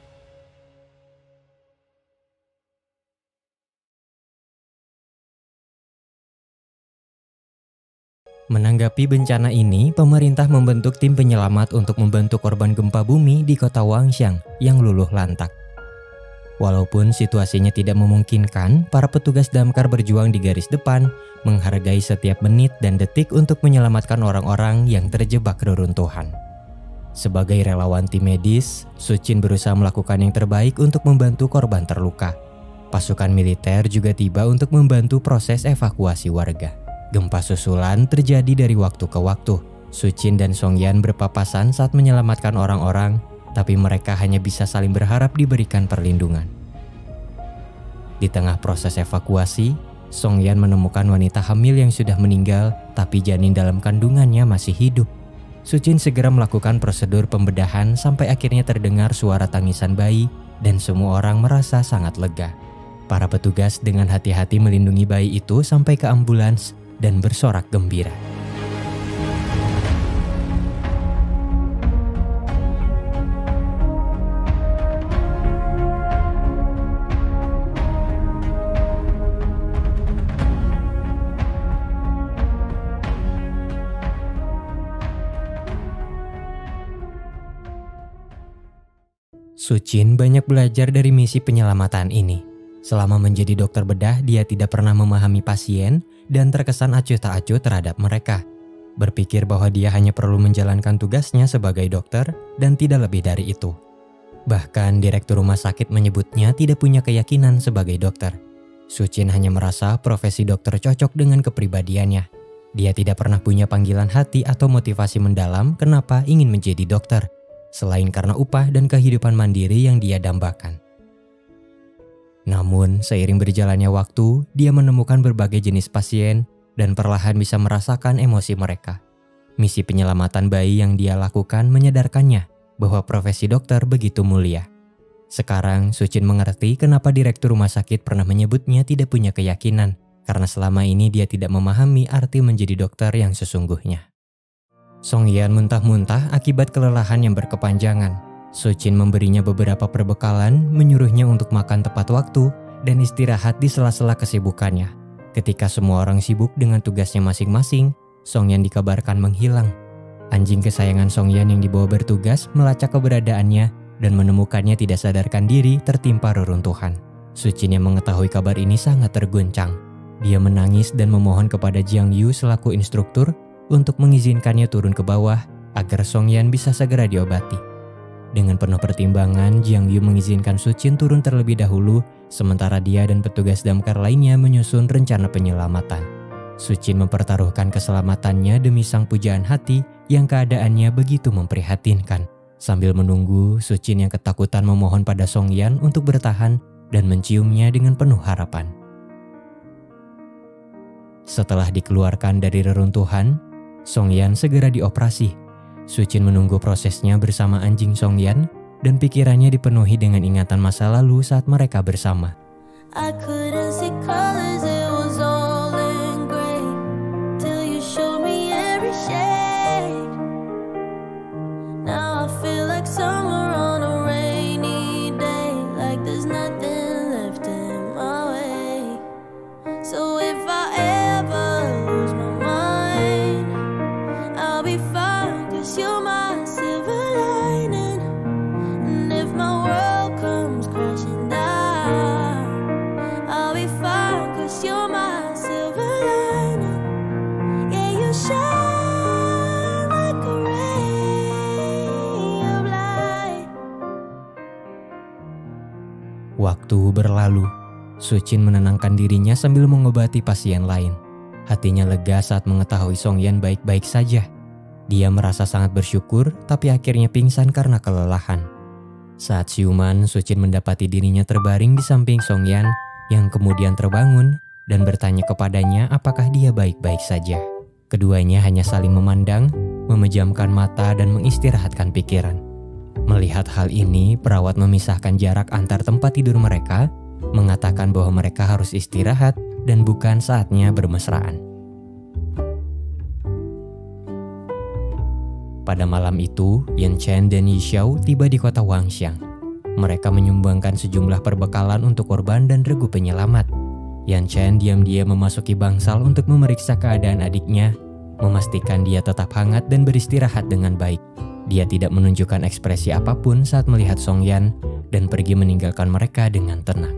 Menanggapi bencana ini, pemerintah membentuk tim penyelamat untuk membantu korban gempa bumi di kota Wangxiang yang luluh lantak. Walaupun situasinya tidak memungkinkan, para petugas damkar berjuang di garis depan, menghargai setiap menit dan detik untuk menyelamatkan orang-orang yang terjebak reruntuhan. Sebagai relawan tim medis, Su Qin berusaha melakukan yang terbaik untuk membantu korban terluka. Pasukan militer juga tiba untuk membantu proses evakuasi warga. Gempa susulan terjadi dari waktu ke waktu. Suchin dan Songyan berpapasan saat menyelamatkan orang-orang, tapi mereka hanya bisa saling berharap diberikan perlindungan. Di tengah proses evakuasi, Songyan menemukan wanita hamil yang sudah meninggal, tapi janin dalam kandungannya masih hidup. Suchin segera melakukan prosedur pembedahan sampai akhirnya terdengar suara tangisan bayi dan semua orang merasa sangat lega. Para petugas dengan hati-hati melindungi bayi itu sampai ke ambulans dan bersorak gembira. Suchin banyak belajar dari misi penyelamatan ini. Selama menjadi dokter bedah, dia tidak pernah memahami pasien dan terkesan acuh tak acuh terhadap mereka. Berpikir bahwa dia hanya perlu menjalankan tugasnya sebagai dokter dan tidak lebih dari itu. Bahkan direktur rumah sakit menyebutnya tidak punya keyakinan sebagai dokter. Suchin hanya merasa profesi dokter cocok dengan kepribadiannya. Dia tidak pernah punya panggilan hati atau motivasi mendalam kenapa ingin menjadi dokter, selain karena upah dan kehidupan mandiri yang dia dambakan. Namun, seiring berjalannya waktu, dia menemukan berbagai jenis pasien dan perlahan bisa merasakan emosi mereka. Misi penyelamatan bayi yang dia lakukan menyadarkannya bahwa profesi dokter begitu mulia. Sekarang, Suchin mengerti kenapa direktur rumah sakit pernah menyebutnya tidak punya keyakinan, karena selama ini dia tidak memahami arti menjadi dokter yang sesungguhnya. Songyan muntah-muntah akibat kelelahan yang berkepanjangan. Suchin memberinya beberapa perbekalan, menyuruhnya untuk makan tepat waktu dan istirahat di sela-sela kesibukannya. Ketika semua orang sibuk dengan tugasnya masing-masing, Songyan dikabarkan menghilang. Anjing kesayangan Songyan yang dibawa bertugas melacak keberadaannya dan menemukannya tidak sadarkan diri tertimpa reruntuhan. Suchin yang mengetahui kabar ini sangat terguncang. Dia menangis dan memohon kepada Jiang Yu selaku instruktur untuk mengizinkannya turun ke bawah agar Songyan bisa segera diobati. Dengan penuh pertimbangan, Jiang Yu mengizinkan Suchin turun terlebih dahulu, sementara dia dan petugas damkar lainnya menyusun rencana penyelamatan. Suchin mempertaruhkan keselamatannya demi sang pujaan hati yang keadaannya begitu memprihatinkan. Sambil menunggu, Suchin yang ketakutan memohon pada Songyan untuk bertahan dan menciumnya dengan penuh harapan. Setelah dikeluarkan dari reruntuhan, Songyan segera dioperasi. Suchin menunggu prosesnya bersama anjing Songyan dan pikirannya dipenuhi dengan ingatan masa lalu saat mereka bersama. I couldn't see colors, it was all in gray till you showed me every shade. Now I feel like summer on a rainy day, like there's nothing left in my way. So if I ever lose my mind, I'll be fine, 'cause you're my silver lining. And if my world comes crashing down, I'll be fine, 'cause you're my silver lining. Yeah, you shine like a ray of light. Waktu berlalu. Suchin menenangkan dirinya sambil mengobati pasien lain. Hatinya lega saat mengetahui Songyan baik-baik saja. Dia merasa sangat bersyukur, tapi akhirnya pingsan karena kelelahan. Saat siuman, Suchin mendapati dirinya terbaring di samping Songyan, yang kemudian terbangun dan bertanya kepadanya apakah dia baik-baik saja. Keduanya hanya saling memandang, memejamkan mata dan mengistirahatkan pikiran. Melihat hal ini, perawat memisahkan jarak antar tempat tidur mereka, mengatakan bahwa mereka harus istirahat dan bukan saatnya bermesraan. Pada malam itu, Yan Chen dan Yi Xiao tiba di kota Wangxiang. Mereka menyumbangkan sejumlah perbekalan untuk korban dan regu penyelamat. Yan Chen diam-diam memasuki bangsal untuk memeriksa keadaan adiknya, memastikan dia tetap hangat dan beristirahat dengan baik. Dia tidak menunjukkan ekspresi apapun saat melihat Songyan dan pergi meninggalkan mereka dengan tenang.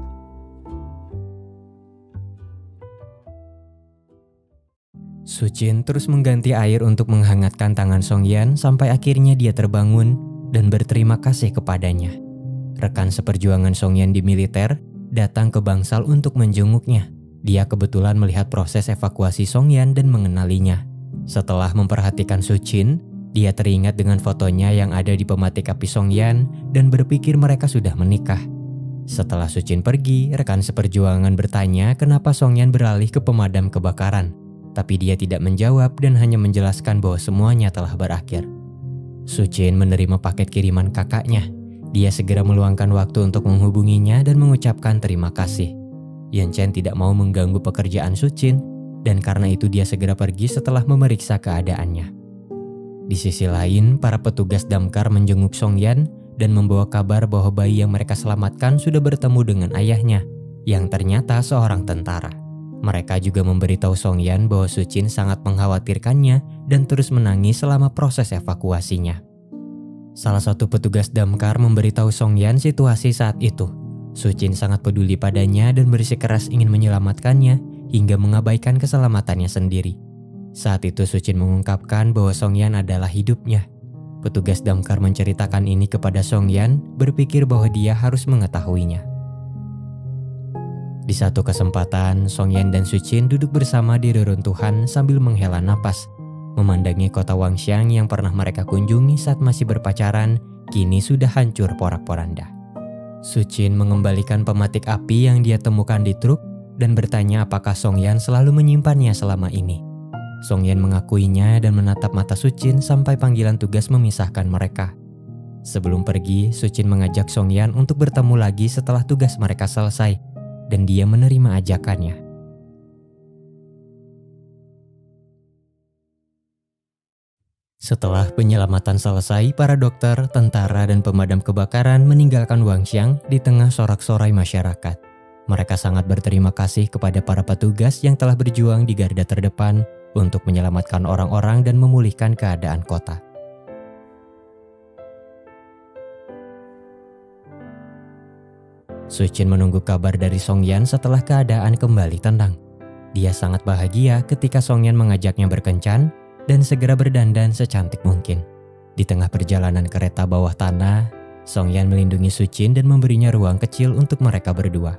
Suchin terus mengganti air untuk menghangatkan tangan Songyan sampai akhirnya dia terbangun dan berterima kasih kepadanya. Rekan seperjuangan Songyan di militer, datang ke bangsal untuk menjenguknya. Dia kebetulan melihat proses evakuasi Songyan dan mengenalinya. Setelah memperhatikan Suchin, dia teringat dengan fotonya yang ada di pematik api Songyan dan berpikir mereka sudah menikah. Setelah Suchin pergi, rekan seperjuangan bertanya kenapa Songyan beralih ke pemadam kebakaran. Tapi dia tidak menjawab dan hanya menjelaskan bahwa semuanya telah berakhir. Suchin menerima paket kiriman kakaknya. Dia segera meluangkan waktu untuk menghubunginya dan mengucapkan terima kasih. Yanchen tidak mau mengganggu pekerjaan Suchin, dan karena itu dia segera pergi setelah memeriksa keadaannya. Di sisi lain, para petugas damkar menjenguk Songyan dan membawa kabar bahwa bayi yang mereka selamatkan sudah bertemu dengan ayahnya, yang ternyata seorang tentara. Mereka juga memberitahu Songyan bahwa Suchin sangat mengkhawatirkannya dan terus menangis selama proses evakuasinya. Salah satu petugas damkar memberitahu Songyan situasi saat itu. Suchin sangat peduli padanya dan bersikeras ingin menyelamatkannya hingga mengabaikan keselamatannya sendiri. Saat itu Suchin mengungkapkan bahwa Songyan adalah hidupnya. Petugas damkar menceritakan ini kepada Songyan, berpikir bahwa dia harus mengetahuinya. Di satu kesempatan, Songyan dan Suchin duduk bersama di reruntuhan sambil menghela napas, memandangi kota Wangxiang yang pernah mereka kunjungi saat masih berpacaran, kini sudah hancur porak-poranda. Suchin mengembalikan pematik api yang dia temukan di truk dan bertanya apakah Songyan selalu menyimpannya selama ini. Songyan mengakuinya dan menatap mata Suchin sampai panggilan tugas memisahkan mereka. Sebelum pergi, Suchin mengajak Songyan untuk bertemu lagi setelah tugas mereka selesai, dan dia menerima ajakannya. Setelah penyelamatan selesai, para dokter, tentara, dan pemadam kebakaran meninggalkan Wangxiang di tengah sorak-sorai masyarakat. Mereka sangat berterima kasih kepada para petugas yang telah berjuang di garda terdepan untuk menyelamatkan orang-orang dan memulihkan keadaan kota. Suchin menunggu kabar dari Songyan setelah keadaan kembali tenang. Dia sangat bahagia ketika Songyan mengajaknya berkencan dan segera berdandan secantik mungkin. Di tengah perjalanan kereta bawah tanah, Songyan melindungi Suchin dan memberinya ruang kecil untuk mereka berdua.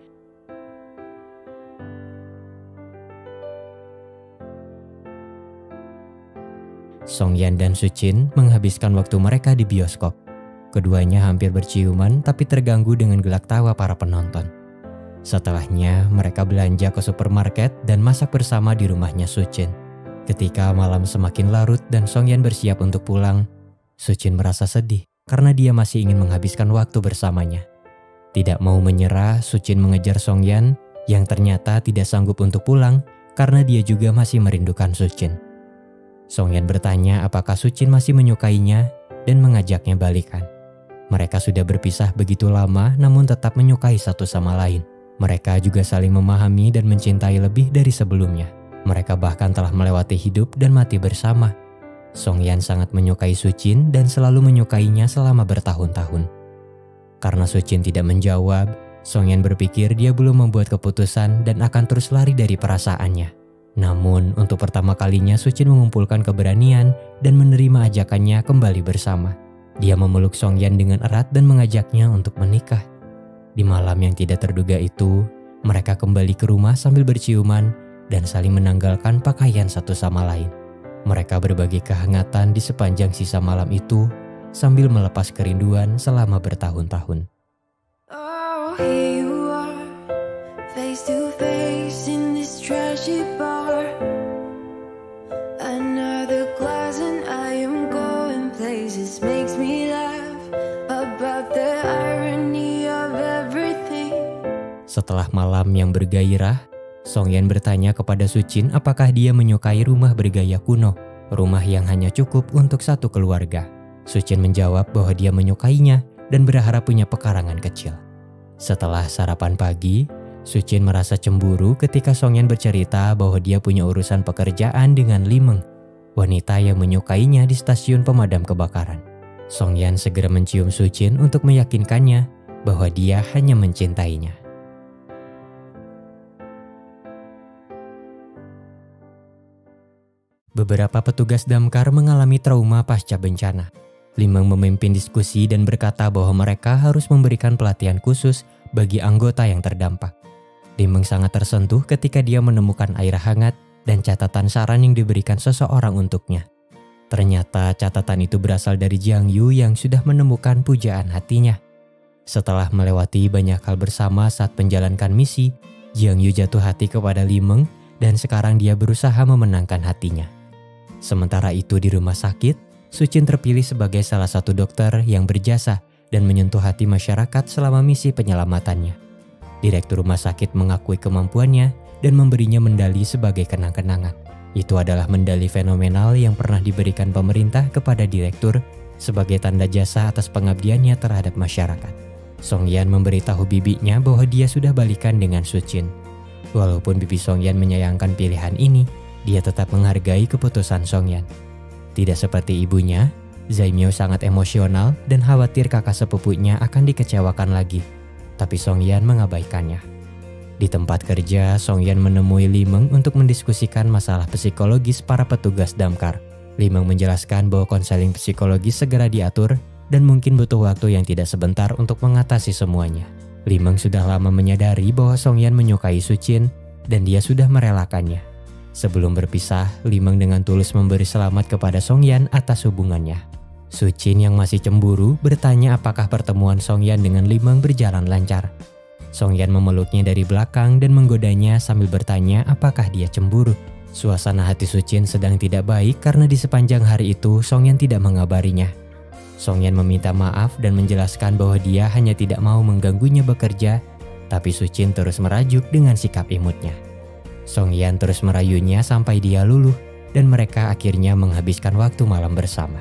Songyan dan Suchin menghabiskan waktu mereka di bioskop. Keduanya hampir berciuman tapi terganggu dengan gelak tawa para penonton. Setelahnya, mereka belanja ke supermarket dan masak bersama di rumahnya Suchin. Ketika malam semakin larut dan Songyan bersiap untuk pulang, Suchin merasa sedih karena dia masih ingin menghabiskan waktu bersamanya. Tidak mau menyerah, Suchin mengejar Songyan yang ternyata tidak sanggup untuk pulang karena dia juga masih merindukan Suchin. Songyan bertanya apakah Suchin masih menyukainya dan mengajaknya balikan. Mereka sudah berpisah begitu lama namun tetap menyukai satu sama lain. Mereka juga saling memahami dan mencintai lebih dari sebelumnya. Mereka bahkan telah melewati hidup dan mati bersama. Songyan sangat menyukai Suchin dan selalu menyukainya selama bertahun-tahun. Karena Suchin tidak menjawab, Songyan berpikir dia belum membuat keputusan dan akan terus lari dari perasaannya. Namun, untuk pertama kalinya Suchin mengumpulkan keberanian dan menerima ajakannya kembali bersama. Dia memeluk Songyan dengan erat dan mengajaknya untuk menikah. Di malam yang tidak terduga itu, mereka kembali ke rumah sambil berciuman dan saling menanggalkan pakaian satu sama lain. Mereka berbagi kehangatan di sepanjang sisa malam itu sambil melepas kerinduan selama bertahun-tahun. Oh, here you are, face to face in this trashy bar. Another glass and I am going places. Makes me laugh about the irony of everything. Setelah malam yang bergairah, Songyan bertanya kepada Suchin apakah dia menyukai rumah bergaya kuno, rumah yang hanya cukup untuk satu keluarga. Suchin menjawab bahwa dia menyukainya dan berharap punya pekarangan kecil. Setelah sarapan pagi, Suchin merasa cemburu ketika Songyan bercerita bahwa dia punya urusan pekerjaan dengan Limeng, wanita yang menyukainya di stasiun pemadam kebakaran. Songyan segera mencium Suchin untuk meyakinkannya bahwa dia hanya mencintainya. Beberapa petugas damkar mengalami trauma pasca bencana. Limeng memimpin diskusi dan berkata bahwa mereka harus memberikan pelatihan khusus bagi anggota yang terdampak. Limeng sangat tersentuh ketika dia menemukan air hangat dan catatan saran yang diberikan seseorang untuknya. Ternyata catatan itu berasal dari Jiang Yu yang sudah menemukan pujaan hatinya. Setelah melewati banyak hal bersama saat menjalankan misi, Jiang Yu jatuh hati kepada Limeng dan sekarang dia berusaha memenangkan hatinya. Sementara itu di rumah sakit, Suchin terpilih sebagai salah satu dokter yang berjasa dan menyentuh hati masyarakat selama misi penyelamatannya. Direktur rumah sakit mengakui kemampuannya dan memberinya medali sebagai kenang-kenangan. Itu adalah medali fenomenal yang pernah diberikan pemerintah kepada direktur sebagai tanda jasa atas pengabdiannya terhadap masyarakat. Songyan memberitahu bibinya bahwa dia sudah balikan dengan Suchin. Walaupun bibi Songyan menyayangkan pilihan ini, dia tetap menghargai keputusan Songyan. Tidak seperti ibunya, Zaimiao sangat emosional dan khawatir kakak sepupunya akan dikecewakan lagi. Tapi Songyan mengabaikannya. Di tempat kerja, Songyan menemui Limeng untuk mendiskusikan masalah psikologis para petugas damkar. Limeng menjelaskan bahwa konseling psikologis segera diatur dan mungkin butuh waktu yang tidak sebentar untuk mengatasi semuanya. Limeng sudah lama menyadari bahwa Songyan menyukai Suchin dan dia sudah merelakannya. Sebelum berpisah, Limeng dengan tulus memberi selamat kepada Songyan atas hubungannya. Suchin yang masih cemburu bertanya apakah pertemuan Songyan dengan Limeng berjalan lancar. Songyan memeluknya dari belakang dan menggodanya sambil bertanya apakah dia cemburu. Suasana hati Suchin sedang tidak baik karena di sepanjang hari itu Songyan tidak mengabarinya. Songyan meminta maaf dan menjelaskan bahwa dia hanya tidak mau mengganggunya bekerja, tapi Suchin terus merajuk dengan sikap imutnya. Songyan terus merayunya sampai dia luluh dan mereka akhirnya menghabiskan waktu malam bersama.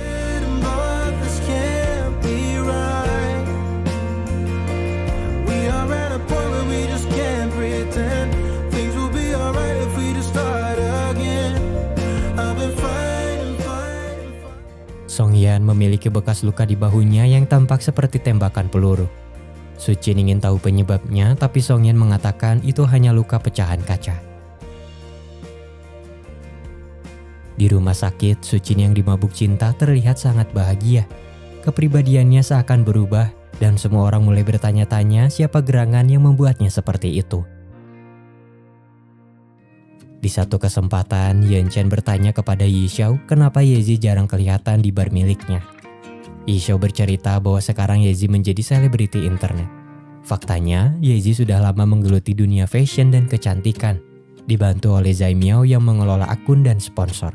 Songyan memiliki bekas luka di bahunya yang tampak seperti tembakan peluru. Suchin ingin tahu penyebabnya, tapi Songyan mengatakan itu hanya luka pecahan kaca. Di rumah sakit, Suchin yang dimabuk cinta terlihat sangat bahagia. Kepribadiannya seakan berubah dan semua orang mulai bertanya-tanya siapa gerangan yang membuatnya seperti itu. Di satu kesempatan, Yan Chen bertanya kepada Yishao kenapa Yezi jarang kelihatan di bar miliknya. Yishao bercerita bahwa sekarang Yezi menjadi selebriti internet. Faktanya, Yezi sudah lama menggeluti dunia fashion dan kecantikan, dibantu oleh Zaimiao yang mengelola akun dan sponsor.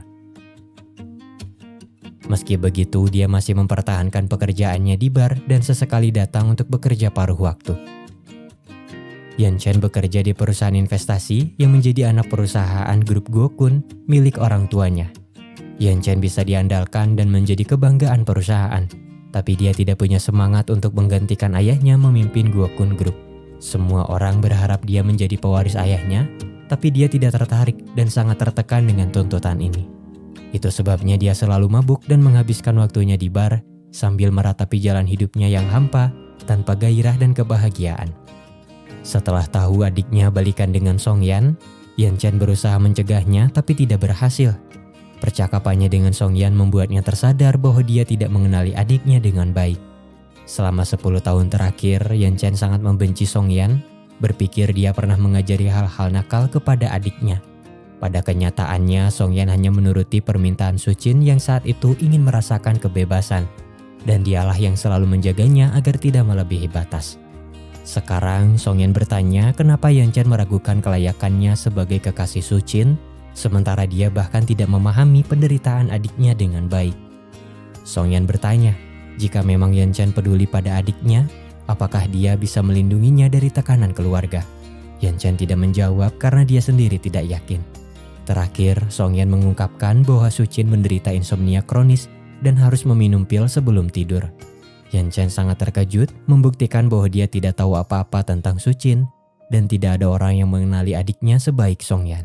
Meski begitu, dia masih mempertahankan pekerjaannya di bar dan sesekali datang untuk bekerja paruh waktu. Yan Chen bekerja di perusahaan investasi yang menjadi anak perusahaan grup Gokun milik orang tuanya. Yan Chen bisa diandalkan dan menjadi kebanggaan perusahaan, tapi dia tidak punya semangat untuk menggantikan ayahnya memimpin Gokun Group. Semua orang berharap dia menjadi pewaris ayahnya, tapi dia tidak tertarik dan sangat tertekan dengan tuntutan ini. Itu sebabnya dia selalu mabuk dan menghabiskan waktunya di bar sambil meratapi jalan hidupnya yang hampa tanpa gairah dan kebahagiaan. Setelah tahu adiknya balikan dengan Songyan, Yan Chen berusaha mencegahnya tapi tidak berhasil. Percakapannya dengan Songyan membuatnya tersadar bahwa dia tidak mengenali adiknya dengan baik. Selama 10 tahun terakhir, Yan Chen sangat membenci Songyan, berpikir dia pernah mengajari hal-hal nakal kepada adiknya. Pada kenyataannya, Songyan hanya menuruti permintaan Suchin yang saat itu ingin merasakan kebebasan, dan dialah yang selalu menjaganya agar tidak melebihi batas. Sekarang Songyan bertanya kenapa Yan Chen meragukan kelayakannya sebagai kekasih Suchin, sementara dia bahkan tidak memahami penderitaan adiknya dengan baik. Songyan bertanya, jika memang Yan Chen peduli pada adiknya, apakah dia bisa melindunginya dari tekanan keluarga? Yan Chen tidak menjawab karena dia sendiri tidak yakin. Terakhir, Songyan mengungkapkan bahwa Suchin menderita insomnia kronis dan harus meminum pil sebelum tidur. Yan Chen sangat terkejut, membuktikan bahwa dia tidak tahu apa-apa tentang Suchin dan tidak ada orang yang mengenali adiknya sebaik Songyan.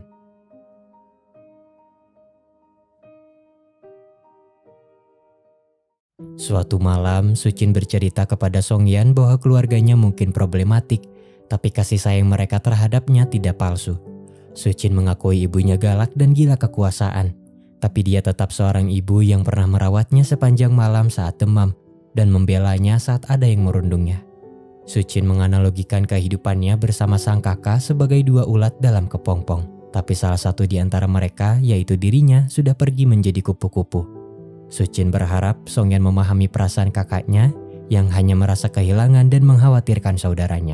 Suatu malam, Suchin bercerita kepada Songyan bahwa keluarganya mungkin problematik, tapi kasih sayang mereka terhadapnya tidak palsu. Suchin mengakui ibunya galak dan gila kekuasaan, Tapi dia tetap seorang ibu yang pernah merawatnya sepanjang malam saat demam dan membelanya saat ada yang merundungnya. Sucin menganalogikan kehidupannya bersama sang kakak sebagai dua ulat dalam kepompong. Tapi salah satu di antara mereka, yaitu dirinya, sudah pergi menjadi kupu-kupu. Sucin berharap Songyan memahami perasaan kakaknya yang hanya merasa kehilangan dan mengkhawatirkan saudaranya.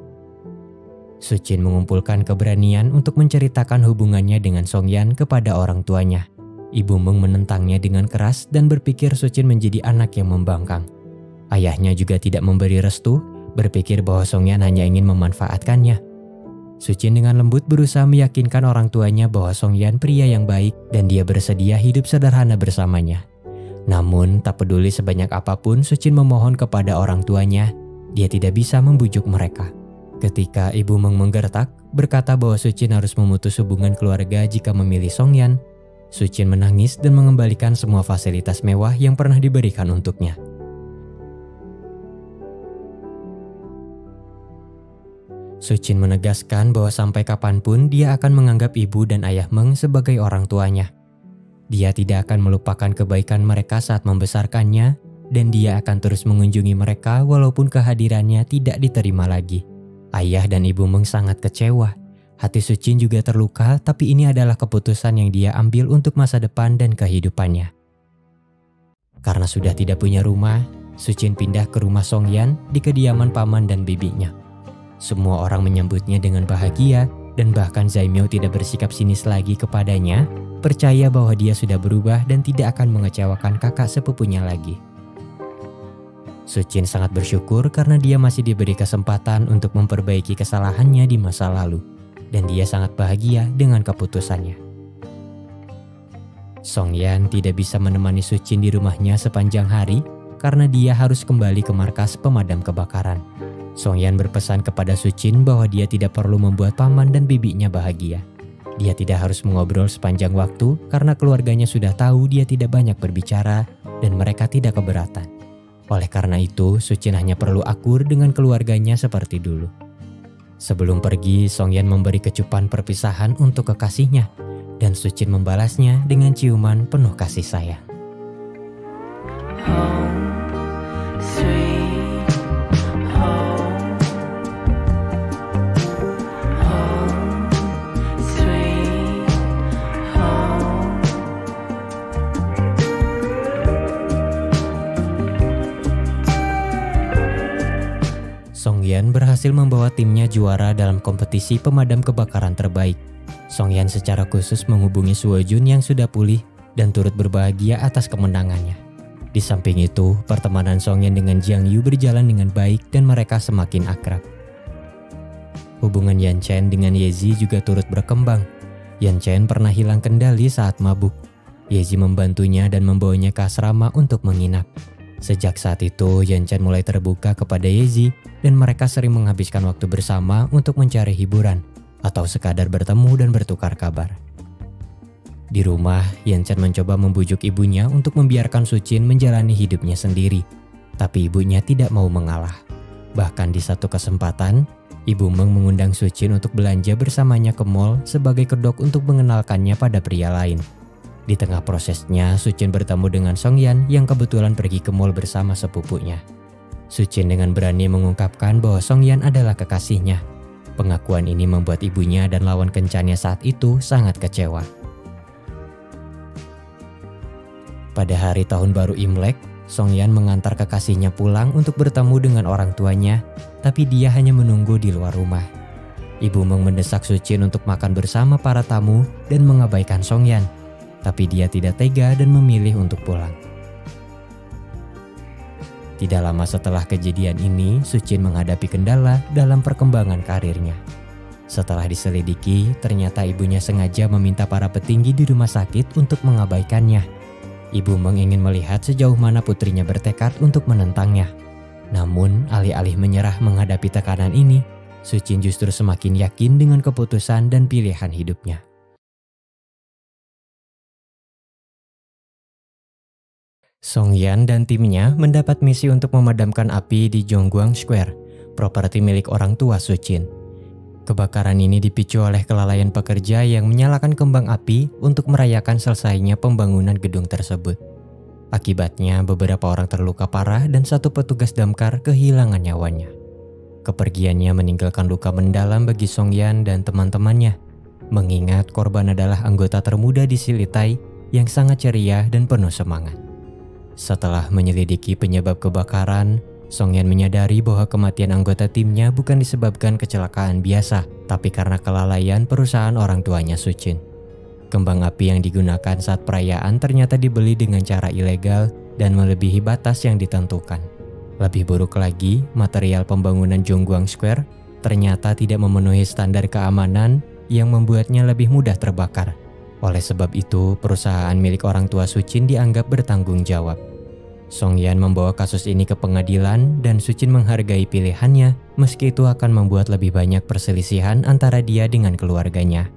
Sucin mengumpulkan keberanian untuk menceritakan hubungannya dengan Songyan kepada orang tuanya. Ibu Meng menentangnya dengan keras dan berpikir Sucin menjadi anak yang membangkang. Ayahnya juga tidak memberi restu, berpikir bahwa Songyan hanya ingin memanfaatkannya. Sucin dengan lembut berusaha meyakinkan orang tuanya bahwa Songyan pria yang baik dan dia bersedia hidup sederhana bersamanya. Namun tak peduli sebanyak apapun Sucin memohon kepada orang tuanya, dia tidak bisa membujuk mereka. Ketika Ibu Meng menggertak, berkata bahwa Sucin harus memutus hubungan keluarga jika memilih Songyan, Sucin menangis dan mengembalikan semua fasilitas mewah yang pernah diberikan untuknya. Sucin menegaskan bahwa sampai kapanpun dia akan menganggap ibu dan ayah Meng sebagai orang tuanya. Dia tidak akan melupakan kebaikan mereka saat membesarkannya, dan dia akan terus mengunjungi mereka walaupun kehadirannya tidak diterima lagi. Ayah dan Ibu Meng sangat kecewa. Hati Sucin juga terluka, tapi ini adalah keputusan yang dia ambil untuk masa depan dan kehidupannya. Karena sudah tidak punya rumah, Sucin pindah ke rumah Songyan di kediaman paman dan bibinya. Semua orang menyambutnya dengan bahagia, dan bahkan Zaimyo tidak bersikap sinis lagi kepadanya, percaya bahwa dia sudah berubah dan tidak akan mengecewakan kakak sepupunya lagi. Sucin sangat bersyukur karena dia masih diberi kesempatan untuk memperbaiki kesalahannya di masa lalu. Dan dia sangat bahagia dengan keputusannya. Songyan tidak bisa menemani Sucin di rumahnya sepanjang hari karena dia harus kembali ke markas pemadam kebakaran. Songyan berpesan kepada Sucin bahwa dia tidak perlu membuat paman dan bibinya bahagia. Dia tidak harus mengobrol sepanjang waktu karena keluarganya sudah tahu dia tidak banyak berbicara dan mereka tidak keberatan. Oleh karena itu, Sucin hanya perlu akur dengan keluarganya seperti dulu. Sebelum pergi, Songyan memberi kecupan perpisahan untuk kekasihnya, dan Sucin membalasnya dengan ciuman penuh kasih sayang. Home, sweet home. Home, sweet home. Songyan berhasil membawa timnya juara dalam kompetisi pemadam kebakaran terbaik. Songyan secara khusus menghubungi Suojun yang sudah pulih dan turut berbahagia atas kemenangannya. Di samping itu, pertemanan Songyan dengan Jiang Yu berjalan dengan baik dan mereka semakin akrab. Hubungan Yan Chen dengan Yezi juga turut berkembang. Yan Chen pernah hilang kendali saat mabuk. Yezi membantunya dan membawanya ke asrama untuk menginap. Sejak saat itu, Yan Chen mulai terbuka kepada Yezi dan mereka sering menghabiskan waktu bersama untuk mencari hiburan atau sekadar bertemu dan bertukar kabar. Di rumah, Yan Chen mencoba membujuk ibunya untuk membiarkan Sucin menjalani hidupnya sendiri, tapi ibunya tidak mau mengalah. Bahkan di satu kesempatan, Ibu Meng mengundang Sucin untuk belanja bersamanya ke mall sebagai kedok untuk mengenalkannya pada pria lain. Di tengah prosesnya, Sucin bertemu dengan Songyan yang kebetulan pergi ke mall bersama sepupunya. Sucin dengan berani mengungkapkan bahwa Songyan adalah kekasihnya. Pengakuan ini membuat ibunya dan lawan kencannya saat itu sangat kecewa. Pada hari tahun baru Imlek, Songyan mengantar kekasihnya pulang untuk bertemu dengan orang tuanya, tapi dia hanya menunggu di luar rumah. Ibu Meng mendesak Sucin untuk makan bersama para tamu dan mengabaikan Songyan. Tapi dia tidak tega dan memilih untuk pulang. Tidak lama setelah kejadian ini, Sucin menghadapi kendala dalam perkembangan karirnya. Setelah diselidiki, ternyata ibunya sengaja meminta para petinggi di rumah sakit untuk mengabaikannya. Ibu Meng ingin melihat sejauh mana putrinya bertekad untuk menentangnya. Namun, alih-alih menyerah menghadapi tekanan ini, Sucin justru semakin yakin dengan keputusan dan pilihan hidupnya. Songyan dan timnya mendapat misi untuk memadamkan api di Jongguang Square, properti milik orang tua Sucin. Kebakaran ini dipicu oleh kelalaian pekerja yang menyalakan kembang api untuk merayakan selesainya pembangunan gedung tersebut. Akibatnya beberapa orang terluka parah dan satu petugas damkar kehilangan nyawanya. Kepergiannya meninggalkan luka mendalam bagi Songyan dan teman-temannya, mengingat korban adalah anggota termuda di Silitai yang sangat ceria dan penuh semangat. Setelah menyelidiki penyebab kebakaran, Songyan menyadari bahwa kematian anggota timnya bukan disebabkan kecelakaan biasa, tapi karena kelalaian perusahaan orang tuanya Suchin. Kembang api yang digunakan saat perayaan ternyata dibeli dengan cara ilegal dan melebihi batas yang ditentukan. Lebih buruk lagi, material pembangunan Jongguang Square ternyata tidak memenuhi standar keamanan yang membuatnya lebih mudah terbakar. Oleh sebab itu, perusahaan milik orang tua Suchin dianggap bertanggung jawab. Songyan membawa kasus ini ke pengadilan dan Suchin menghargai pilihannya meski itu akan membuat lebih banyak perselisihan antara dia dengan keluarganya.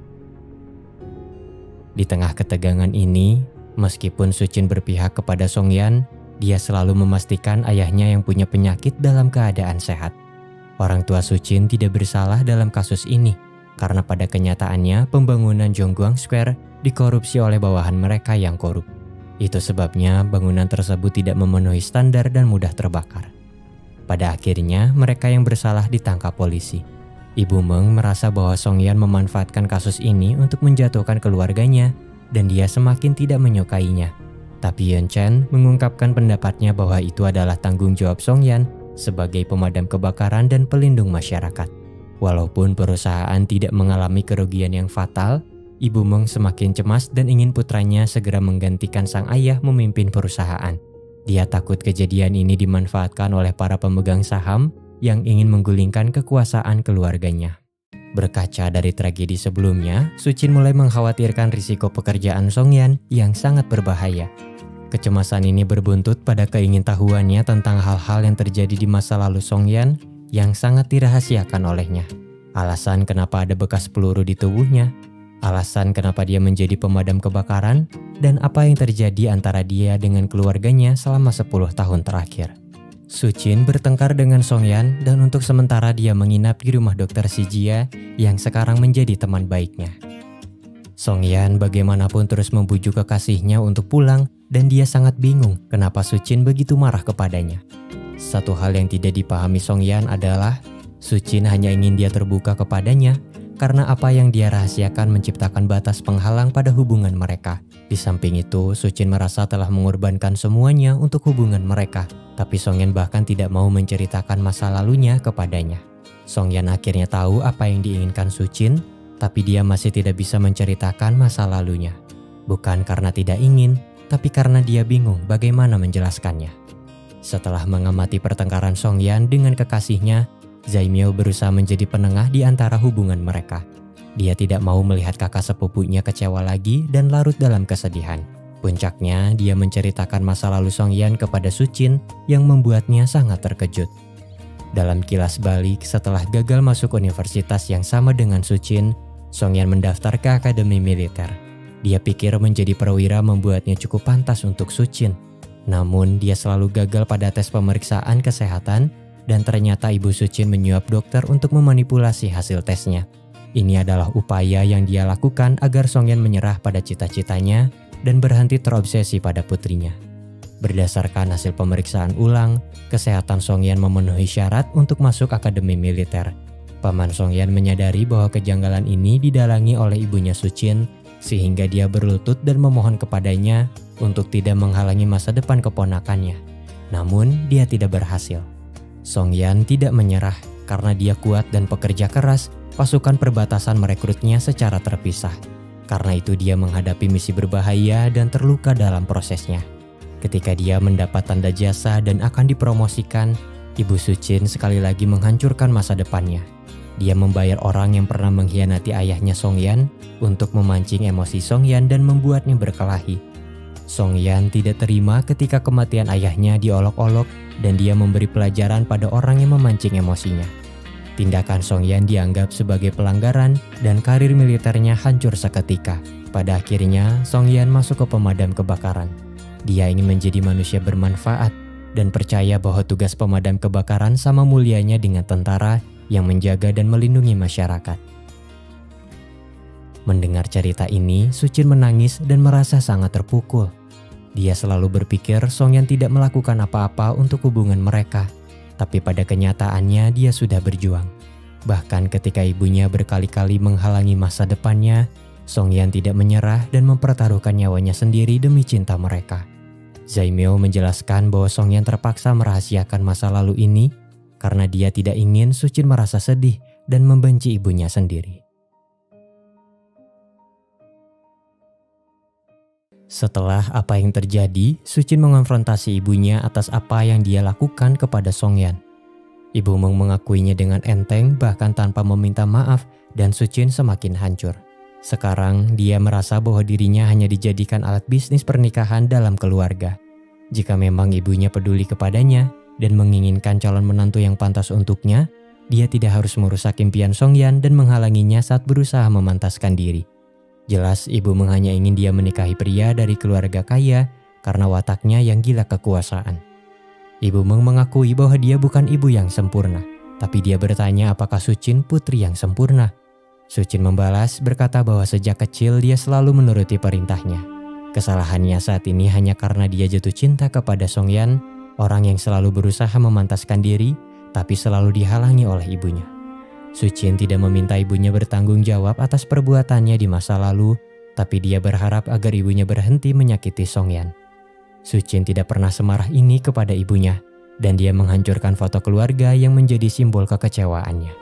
Di tengah ketegangan ini, meskipun Suchin berpihak kepada Songyan, dia selalu memastikan ayahnya yang punya penyakit dalam keadaan sehat. Orang tua Suchin tidak bersalah dalam kasus ini karena pada kenyataannya pembangunan Jongguang Square dikorupsi oleh bawahan mereka yang korup. Itu sebabnya bangunan tersebut tidak memenuhi standar dan mudah terbakar. Pada akhirnya, mereka yang bersalah ditangkap polisi. Ibu Meng merasa bahwa Songyan memanfaatkan kasus ini untuk menjatuhkan keluarganya dan dia semakin tidak menyukainya. Tapi Yun Chen mengungkapkan pendapatnya bahwa itu adalah tanggung jawab Songyan sebagai pemadam kebakaran dan pelindung masyarakat. Walaupun perusahaan tidak mengalami kerugian yang fatal, Ibu Meng semakin cemas dan ingin putranya segera menggantikan sang ayah memimpin perusahaan. Dia takut kejadian ini dimanfaatkan oleh para pemegang saham yang ingin menggulingkan kekuasaan keluarganya. Berkaca dari tragedi sebelumnya, Suchin mulai mengkhawatirkan risiko pekerjaan Songyan yang sangat berbahaya. Kecemasan ini berbuntut pada keingintahuannya tentang hal-hal yang terjadi di masa lalu Songyan yang sangat dirahasiakan olehnya. Alasan kenapa ada bekas peluru di tubuhnya, alasan kenapa dia menjadi pemadam kebakaran, dan apa yang terjadi antara dia dengan keluarganya selama 10 tahun terakhir. Suchin bertengkar dengan Songyan dan untuk sementara dia menginap di rumah dokter Si Jia yang sekarang menjadi teman baiknya. Songyan bagaimanapun terus membujuk kekasihnya untuk pulang dan dia sangat bingung kenapa Suchin begitu marah kepadanya. Satu hal yang tidak dipahami Songyan adalah Suchin hanya ingin dia terbuka kepadanya karena apa yang dia rahasiakan menciptakan batas penghalang pada hubungan mereka. Di samping itu, Suchin merasa telah mengorbankan semuanya untuk hubungan mereka, tapi Songyan bahkan tidak mau menceritakan masa lalunya kepadanya. Songyan akhirnya tahu apa yang diinginkan Suchin, tapi dia masih tidak bisa menceritakan masa lalunya. Bukan karena tidak ingin, tapi karena dia bingung bagaimana menjelaskannya. Setelah mengamati pertengkaran Songyan dengan kekasihnya, Zaimiao berusaha menjadi penengah di antara hubungan mereka. Dia tidak mau melihat kakak sepupunya kecewa lagi dan larut dalam kesedihan. Puncaknya, dia menceritakan masa lalu Songyan kepada Suchin yang membuatnya sangat terkejut. Dalam kilas balik, setelah gagal masuk universitas yang sama dengan Suchin, Songyan mendaftar ke akademi militer. Dia pikir menjadi perwira membuatnya cukup pantas untuk Suchin. Namun, dia selalu gagal pada tes pemeriksaan kesehatan dan ternyata ibu Suchin menyuap dokter untuk memanipulasi hasil tesnya. Ini adalah upaya yang dia lakukan agar Songyan menyerah pada cita-citanya dan berhenti terobsesi pada putrinya. Berdasarkan hasil pemeriksaan ulang, kesehatan Songyan memenuhi syarat untuk masuk akademi militer. Paman Songyan menyadari bahwa kejanggalan ini didalangi oleh ibunya Suchin, sehingga dia berlutut dan memohon kepadanya untuk tidak menghalangi masa depan keponakannya. Namun, dia tidak berhasil. Songyan tidak menyerah karena dia kuat dan pekerja keras. Pasukan perbatasan merekrutnya secara terpisah. Karena itu dia menghadapi misi berbahaya dan terluka dalam prosesnya. Ketika dia mendapat tanda jasa dan akan dipromosikan, ibu Suchin sekali lagi menghancurkan masa depannya. Dia membayar orang yang pernah mengkhianati ayahnya Songyan untuk memancing emosi Songyan dan membuatnya berkelahi. Songyan tidak terima ketika kematian ayahnya diolok-olok dan dia memberi pelajaran pada orang yang memancing emosinya. Tindakan Songyan dianggap sebagai pelanggaran dan karir militernya hancur seketika. Pada akhirnya, Songyan masuk ke pemadam kebakaran. Dia ingin menjadi manusia bermanfaat dan percaya bahwa tugas pemadam kebakaran sama mulianya dengan tentara yang menjaga dan melindungi masyarakat. Mendengar cerita ini, Suchin menangis dan merasa sangat terpukul. Dia selalu berpikir Songyan tidak melakukan apa-apa untuk hubungan mereka, tapi pada kenyataannya dia sudah berjuang. Bahkan ketika ibunya berkali-kali menghalangi masa depannya, Songyan tidak menyerah dan mempertaruhkan nyawanya sendiri demi cinta mereka. Zaimyo menjelaskan bahwa Songyan terpaksa merahasiakan masa lalu ini karena dia tidak ingin Suchin merasa sedih dan membenci ibunya sendiri. Setelah apa yang terjadi, Suchin mengonfrontasi ibunya atas apa yang dia lakukan kepada Songyan. Ibu Meng mengakuinya dengan enteng bahkan tanpa meminta maaf dan Suchin semakin hancur. Sekarang dia merasa bahwa dirinya hanya dijadikan alat bisnis pernikahan dalam keluarga. Jika memang ibunya peduli kepadanya dan menginginkan calon menantu yang pantas untuknya, dia tidak harus merusak impian Songyan dan menghalanginya saat berusaha memantaskan diri. Jelas Ibu Meng hanya ingin dia menikahi pria dari keluarga kaya karena wataknya yang gila kekuasaan. Ibu Meng mengakui bahwa dia bukan ibu yang sempurna, tapi dia bertanya apakah Suchin putri yang sempurna. Suchin membalas berkata bahwa sejak kecil dia selalu menuruti perintahnya. Kesalahannya saat ini hanya karena dia jatuh cinta kepada Songyan, orang yang selalu berusaha memantaskan diri tapi selalu dihalangi oleh ibunya. Suchin tidak meminta ibunya bertanggung jawab atas perbuatannya di masa lalu, tapi dia berharap agar ibunya berhenti menyakiti Songyan. Suchin tidak pernah semarah ini kepada ibunya, dan dia menghancurkan foto keluarga yang menjadi simbol kekecewaannya.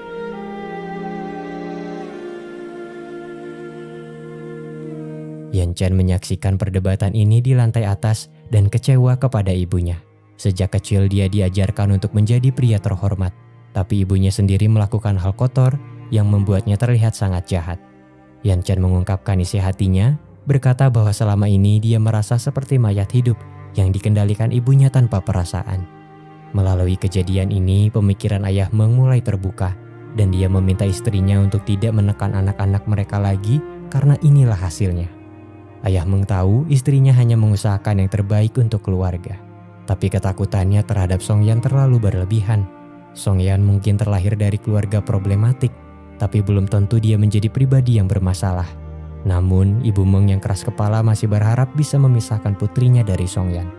Yan Chen menyaksikan perdebatan ini di lantai atas dan kecewa kepada ibunya. Sejak kecil dia diajarkan untuk menjadi pria terhormat. Tapi ibunya sendiri melakukan hal kotor yang membuatnya terlihat sangat jahat. Yan Chen mengungkapkan isi hatinya, berkata bahwa selama ini dia merasa seperti mayat hidup yang dikendalikan ibunya tanpa perasaan. Melalui kejadian ini, pemikiran ayah Meng mulai terbuka, dan dia meminta istrinya untuk tidak menekan anak-anak mereka lagi karena inilah hasilnya. Ayah Meng tahu istrinya hanya mengusahakan yang terbaik untuk keluarga, tapi ketakutannya terhadap Songyan terlalu berlebihan. Songyan mungkin terlahir dari keluarga problematik, tapi belum tentu dia menjadi pribadi yang bermasalah. Namun, Ibu Meng yang keras kepala masih berharap bisa memisahkan putrinya dari Songyan.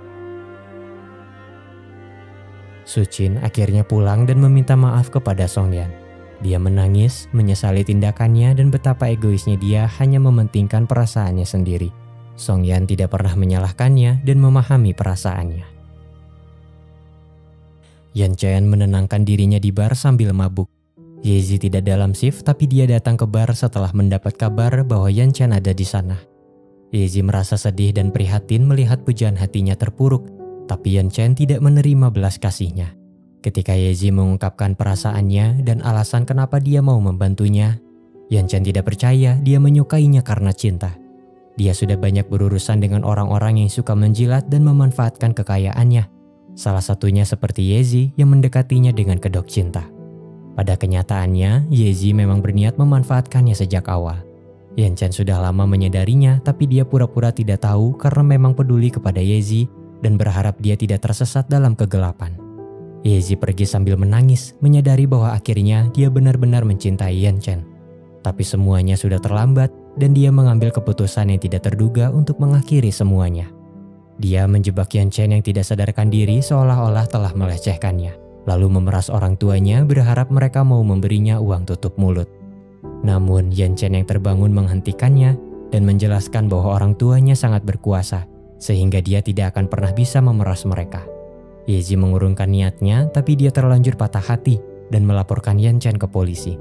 Suchin akhirnya pulang dan meminta maaf kepada Songyan. Dia menangis, menyesali tindakannya dan betapa egoisnya dia hanya mementingkan perasaannya sendiri. Songyan tidak pernah menyalahkannya dan memahami perasaannya. Yan Chen menenangkan dirinya di bar sambil mabuk. Yezi tidak dalam shift tapi dia datang ke bar setelah mendapat kabar bahwa Yan Chen ada di sana. Yezi merasa sedih dan prihatin melihat pujaan hatinya terpuruk, tapi Yan Chen tidak menerima belas kasihnya. Ketika Yezi mengungkapkan perasaannya dan alasan kenapa dia mau membantunya, Yan Chen tidak percaya dia menyukainya karena cinta. Dia sudah banyak berurusan dengan orang-orang yang suka menjilat dan memanfaatkan kekayaannya. Salah satunya seperti Yezi yang mendekatinya dengan kedok cinta. Pada kenyataannya, Yezi memang berniat memanfaatkannya sejak awal. Yan Chen sudah lama menyadarinya, tapi dia pura-pura tidak tahu karena memang peduli kepada Yezi dan berharap dia tidak tersesat dalam kegelapan. Yezi pergi sambil menangis, menyadari bahwa akhirnya dia benar-benar mencintai Yan Chen. Tapi semuanya sudah terlambat dan dia mengambil keputusan yang tidak terduga untuk mengakhiri semuanya. Dia menjebak Yan Chen yang tidak sadarkan diri seolah-olah telah melecehkannya, lalu memeras orang tuanya berharap mereka mau memberinya uang tutup mulut. Namun Yan Chen yang terbangun menghentikannya dan menjelaskan bahwa orang tuanya sangat berkuasa, sehingga dia tidak akan pernah bisa memeras mereka. Yezi mengurungkan niatnya, tapi dia terlanjur patah hati dan melaporkan Yan Chen ke polisi.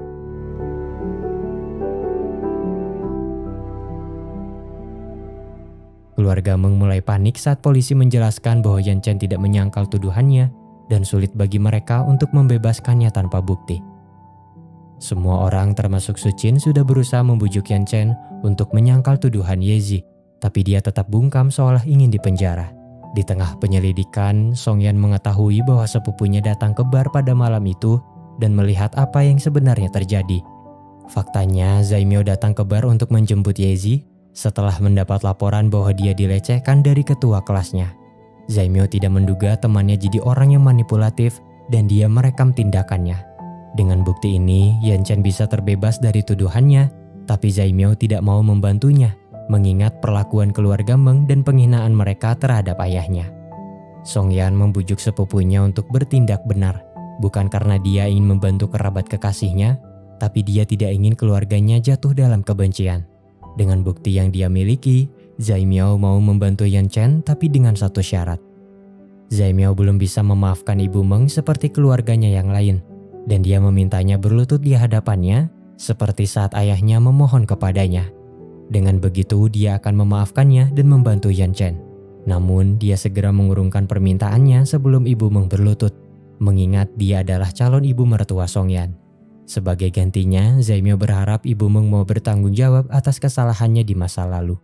Keluarga Meng mulai panik saat polisi menjelaskan bahwa Yan Chen tidak menyangkal tuduhannya dan sulit bagi mereka untuk membebaskannya tanpa bukti. Semua orang termasuk Suchin sudah berusaha membujuk Yan Chen untuk menyangkal tuduhan Yezi, tapi dia tetap bungkam seolah ingin dipenjara. Di tengah penyelidikan, Songyan mengetahui bahwa sepupunya datang ke bar pada malam itu dan melihat apa yang sebenarnya terjadi. Faktanya, Zaimyo datang ke bar untuk menjemput Yezi setelah mendapat laporan bahwa dia dilecehkan dari ketua kelasnya. Zaimyo tidak menduga temannya jadi orang yang manipulatif dan dia merekam tindakannya. Dengan bukti ini, Yan Chen bisa terbebas dari tuduhannya, tapi Zai Miao tidak mau membantunya, mengingat perlakuan keluarga Meng dan penghinaan mereka terhadap ayahnya. Song Yan membujuk sepupunya untuk bertindak benar, bukan karena dia ingin membantu kerabat kekasihnya, tapi dia tidak ingin keluarganya jatuh dalam kebencian. Dengan bukti yang dia miliki, Zai Miao mau membantu Yan Chen tapi dengan satu syarat. Zai Miao belum bisa memaafkan Ibu Meng seperti keluarganya yang lain, dan dia memintanya berlutut di hadapannya seperti saat ayahnya memohon kepadanya. Dengan begitu dia akan memaafkannya dan membantu Yan Chen. Namun dia segera mengurungkan permintaannya sebelum Ibu Meng berlutut, mengingat dia adalah calon ibu mertua Song Yan. Sebagai gantinya, Zai Miao berharap Ibu Meng mau bertanggung jawab atas kesalahannya di masa lalu.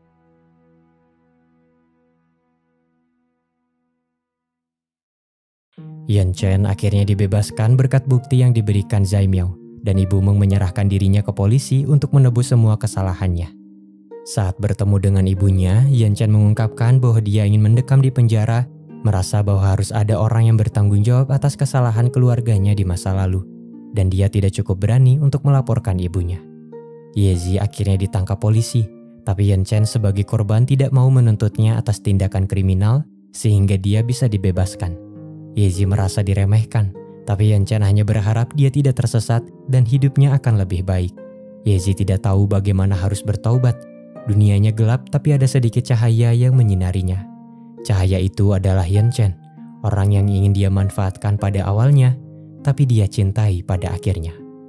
Yan Chen akhirnya dibebaskan berkat bukti yang diberikan Zai Miao, dan Ibu Meng menyerahkan dirinya ke polisi untuk menebus semua kesalahannya. Saat bertemu dengan ibunya, Yan Chen mengungkapkan bahwa dia ingin mendekam di penjara, merasa bahwa harus ada orang yang bertanggung jawab atas kesalahan keluarganya di masa lalu, dan dia tidak cukup berani untuk melaporkan ibunya. Yezi akhirnya ditangkap polisi, tapi Yan Chen sebagai korban tidak mau menuntutnya atas tindakan kriminal, sehingga dia bisa dibebaskan. Yezi merasa diremehkan, tapi Yan Chen hanya berharap dia tidak tersesat dan hidupnya akan lebih baik. Yezi tidak tahu bagaimana harus bertaubat. Dunianya gelap tapi ada sedikit cahaya yang menyinarinya. Cahaya itu adalah Yan Chen, orang yang ingin dia manfaatkan pada awalnya, tapi dia cintai pada akhirnya.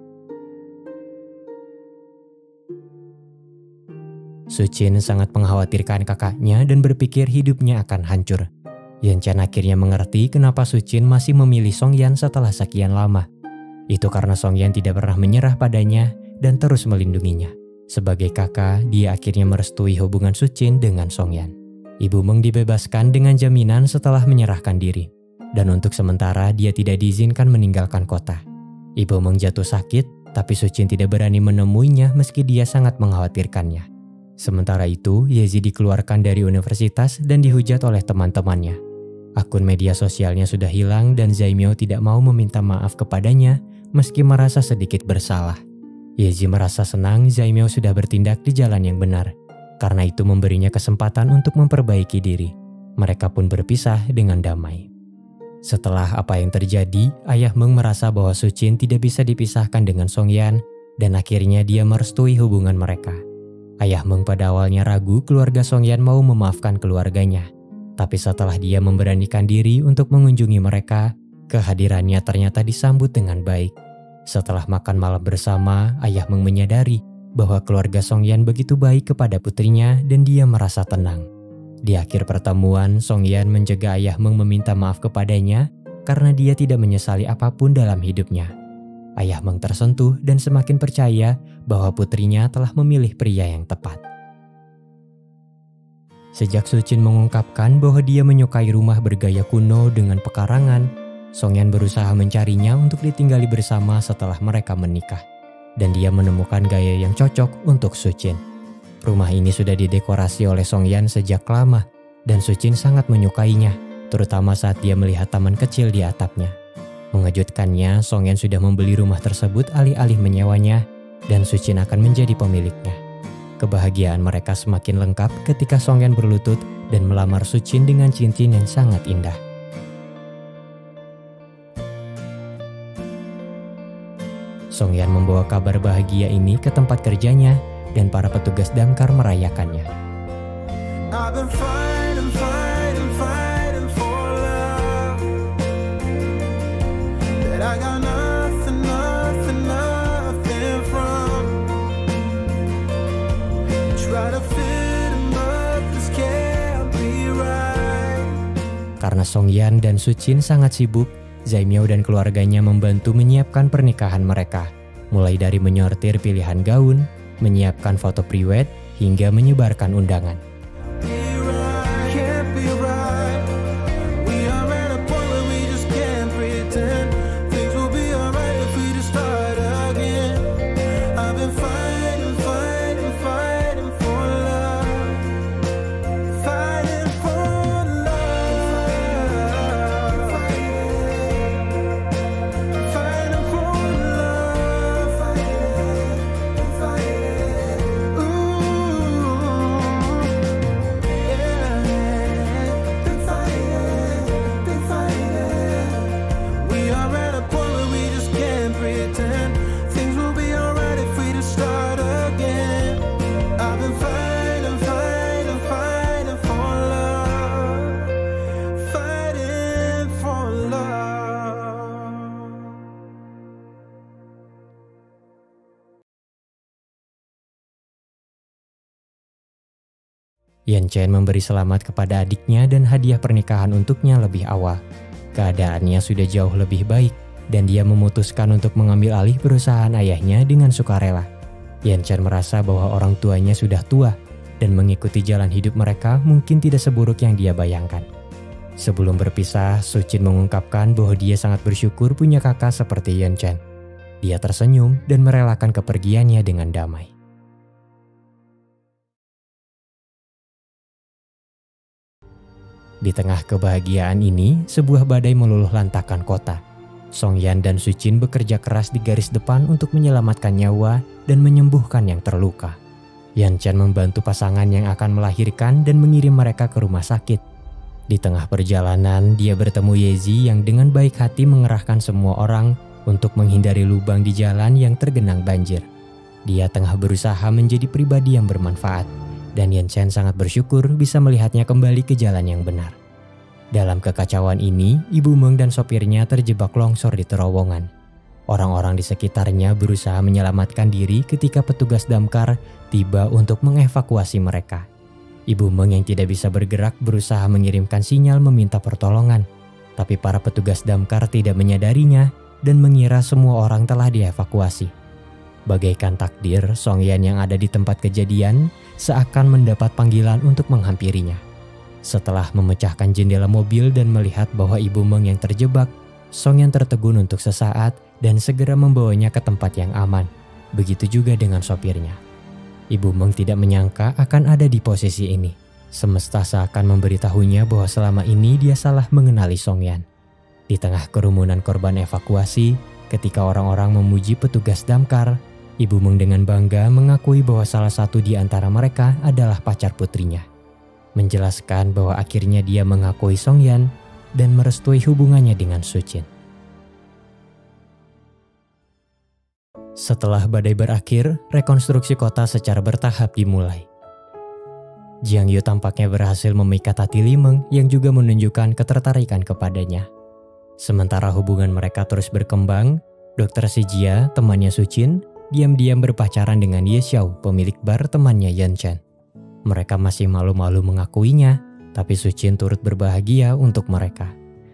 Su Qin sangat mengkhawatirkan kakaknya dan berpikir hidupnya akan hancur. Yan Chen akhirnya mengerti kenapa Su Qin masih memilih Song Yan setelah sekian lama. Itu karena Song Yan tidak pernah menyerah padanya dan terus melindunginya. Sebagai kakak, dia akhirnya merestui hubungan Su Qin dengan Song Yan. Ibu Meng dibebaskan dengan jaminan setelah menyerahkan diri. Dan untuk sementara dia tidak diizinkan meninggalkan kota. Ibu Meng jatuh sakit, tapi Su Qin tidak berani menemuinya meski dia sangat mengkhawatirkannya. Sementara itu, Yezi dikeluarkan dari universitas dan dihujat oleh teman-temannya. Akun media sosialnya sudah hilang dan Zai Miao tidak mau meminta maaf kepadanya meski merasa sedikit bersalah. Yezi merasa senang Zai Miao sudah bertindak di jalan yang benar, karena itu memberinya kesempatan untuk memperbaiki diri. Mereka pun berpisah dengan damai. Setelah apa yang terjadi, ayah Meng merasa bahwa Su Qin tidak bisa dipisahkan dengan Song Yan, dan akhirnya dia merestui hubungan mereka. Ayah Meng pada awalnya ragu keluarga Song Yan mau memaafkan keluarganya, tapi setelah dia memberanikan diri untuk mengunjungi mereka, kehadirannya ternyata disambut dengan baik. Setelah makan malam bersama, ayah Meng menyadari bahwa keluarga Song Yan begitu baik kepada putrinya dan dia merasa tenang. Di akhir pertemuan, Song Yan mencegah ayah Meng meminta maaf kepadanya karena dia tidak menyesali apapun dalam hidupnya. Ayah Meng tersentuh dan semakin percaya bahwa putrinya telah memilih pria yang tepat. Sejak Su Qin mengungkapkan bahwa dia menyukai rumah bergaya kuno dengan pekarangan, Song Yan berusaha mencarinya untuk ditinggali bersama setelah mereka menikah. Dan dia menemukan gaya yang cocok untuk Su Qin. Rumah ini sudah didekorasi oleh Song Yan sejak lama, dan Su Qin sangat menyukainya, terutama saat dia melihat taman kecil di atapnya. Mengejutkannya, Song Yan sudah membeli rumah tersebut alih-alih menyewanya, dan Su Qin akan menjadi pemiliknya. Kebahagiaan mereka semakin lengkap ketika Song Yan berlutut dan melamar Su Qin dengan cincin yang sangat indah. Song Yan membawa kabar bahagia ini ke tempat kerjanya dan para petugas damkar merayakannya. Karena Song Yan dan Su Qin sangat sibuk, Zai Miao dan keluarganya membantu menyiapkan pernikahan mereka, mulai dari menyortir pilihan gaun, menyiapkan foto priwed, hingga menyebarkan undangan. Yan Chen memberi selamat kepada adiknya dan hadiah pernikahan untuknya lebih awal. Keadaannya sudah jauh lebih baik dan dia memutuskan untuk mengambil alih perusahaan ayahnya dengan sukarela. Yan Chen merasa bahwa orang tuanya sudah tua dan mengikuti jalan hidup mereka mungkin tidak seburuk yang dia bayangkan. Sebelum berpisah, Su Qin mengungkapkan bahwa dia sangat bersyukur punya kakak seperti Yan Chen. Dia tersenyum dan merelakan kepergiannya dengan damai. Di tengah kebahagiaan ini, sebuah badai meluluh lantakkan kota. Song Yan dan Su Qin bekerja keras di garis depan untuk menyelamatkan nyawa dan menyembuhkan yang terluka. Yan Chen membantu pasangan yang akan melahirkan dan mengirim mereka ke rumah sakit. Di tengah perjalanan, dia bertemu Yezi yang dengan baik hati mengerahkan semua orang untuk menghindari lubang di jalan yang tergenang banjir. Dia tengah berusaha menjadi pribadi yang bermanfaat, dan Yan Chen sangat bersyukur bisa melihatnya kembali ke jalan yang benar. Dalam kekacauan ini, Ibu Meng dan sopirnya terjebak longsor di terowongan. Orang-orang di sekitarnya berusaha menyelamatkan diri ketika petugas damkar tiba untuk mengevakuasi mereka. Ibu Meng yang tidak bisa bergerak berusaha mengirimkan sinyal meminta pertolongan, tapi para petugas damkar tidak menyadarinya dan mengira semua orang telah dievakuasi. Bagaikan takdir, Song Yan yang ada di tempat kejadian seakan mendapat panggilan untuk menghampirinya. Setelah memecahkan jendela mobil dan melihat bahwa Ibu Meng yang terjebak, Song Yan tertegun untuk sesaat dan segera membawanya ke tempat yang aman. Begitu juga dengan sopirnya. Ibu Meng tidak menyangka akan ada di posisi ini. Semesta seakan memberitahunya bahwa selama ini dia salah mengenali Song Yan. Di tengah kerumunan korban evakuasi, ketika orang-orang memuji petugas damkar, Ibu Meng dengan bangga mengakui bahwa salah satu di antara mereka adalah pacar putrinya. Menjelaskan bahwa akhirnya dia mengakui Song Yan dan merestui hubungannya dengan Su Qin. Setelah badai berakhir, rekonstruksi kota secara bertahap dimulai. Jiang Yu tampaknya berhasil memikat hati Li Meng yang juga menunjukkan ketertarikan kepadanya. Sementara hubungan mereka terus berkembang, Dr. Si Jia, temannya Su Qin, diam-diam berpacaran dengan Ye Xiao, pemilik bar temannya Yan Chen. Mereka masih malu-malu mengakuinya, tapi Su Qin turut berbahagia untuk mereka.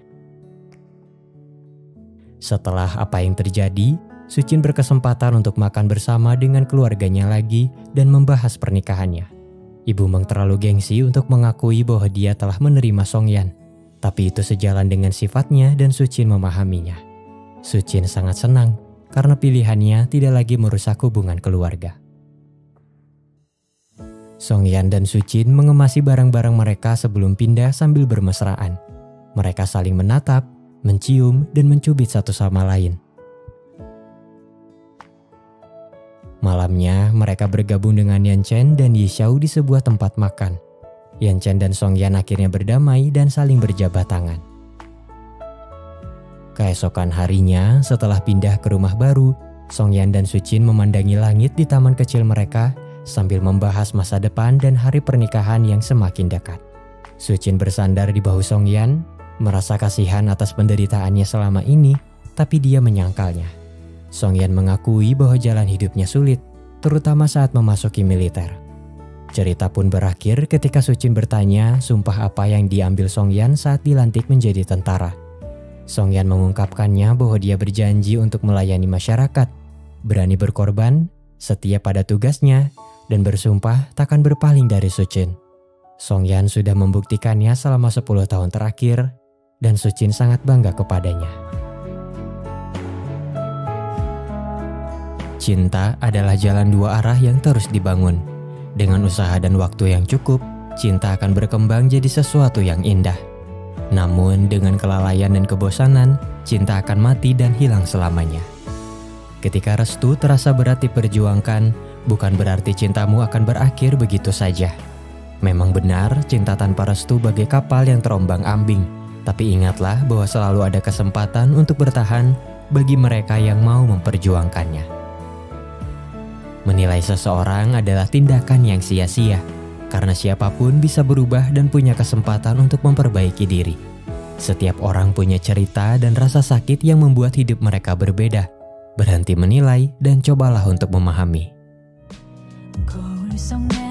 Setelah apa yang terjadi, Su Qin berkesempatan untuk makan bersama dengan keluarganya lagi dan membahas pernikahannya. Ibu Meng terlalu gengsi untuk mengakui bahwa dia telah menerima Song Yan, tapi itu sejalan dengan sifatnya dan Su Qin memahaminya. Su Qin sangat senang karena pilihannya tidak lagi merusak hubungan keluarga. Song Yan dan Su Qin mengemasi barang-barang mereka sebelum pindah sambil bermesraan. Mereka saling menatap, mencium, dan mencubit satu sama lain. Malamnya, mereka bergabung dengan Yan Chen dan Ye Xiao di sebuah tempat makan. Yan Chen dan Song Yan akhirnya berdamai dan saling berjabat tangan. Keesokan harinya, setelah pindah ke rumah baru, Song Yan dan Su Qin memandangi langit di taman kecil mereka sambil membahas masa depan dan hari pernikahan yang semakin dekat. Su Qin bersandar di bahu Song Yan, merasa kasihan atas penderitaannya selama ini, tapi dia menyangkalnya. Song Yan mengakui bahwa jalan hidupnya sulit, terutama saat memasuki militer. Cerita pun berakhir ketika Su Qin bertanya sumpah apa yang diambil Song Yan saat dilantik menjadi tentara. Song Yan mengungkapkannya bahwa dia berjanji untuk melayani masyarakat, berani berkorban, setia pada tugasnya, dan bersumpah takkan berpaling dari Su Qin. Song Yan sudah membuktikannya selama 10 tahun terakhir, dan Su Qin sangat bangga kepadanya. Cinta adalah jalan dua arah yang terus dibangun. Dengan usaha dan waktu yang cukup, cinta akan berkembang jadi sesuatu yang indah. Namun dengan kelalaian dan kebosanan, cinta akan mati dan hilang selamanya. Ketika restu terasa berat diperjuangkan, bukan berarti cintamu akan berakhir begitu saja. Memang benar, cinta tanpa restu bagai kapal yang terombang-ambing. Tapi ingatlah bahwa selalu ada kesempatan untuk bertahan bagi mereka yang mau memperjuangkannya. Menilai seseorang adalah tindakan yang sia-sia, karena siapapun bisa berubah dan punya kesempatan untuk memperbaiki diri. Setiap orang punya cerita dan rasa sakit yang membuat hidup mereka berbeda. Berhenti menilai dan cobalah untuk memahami. 거울 속 내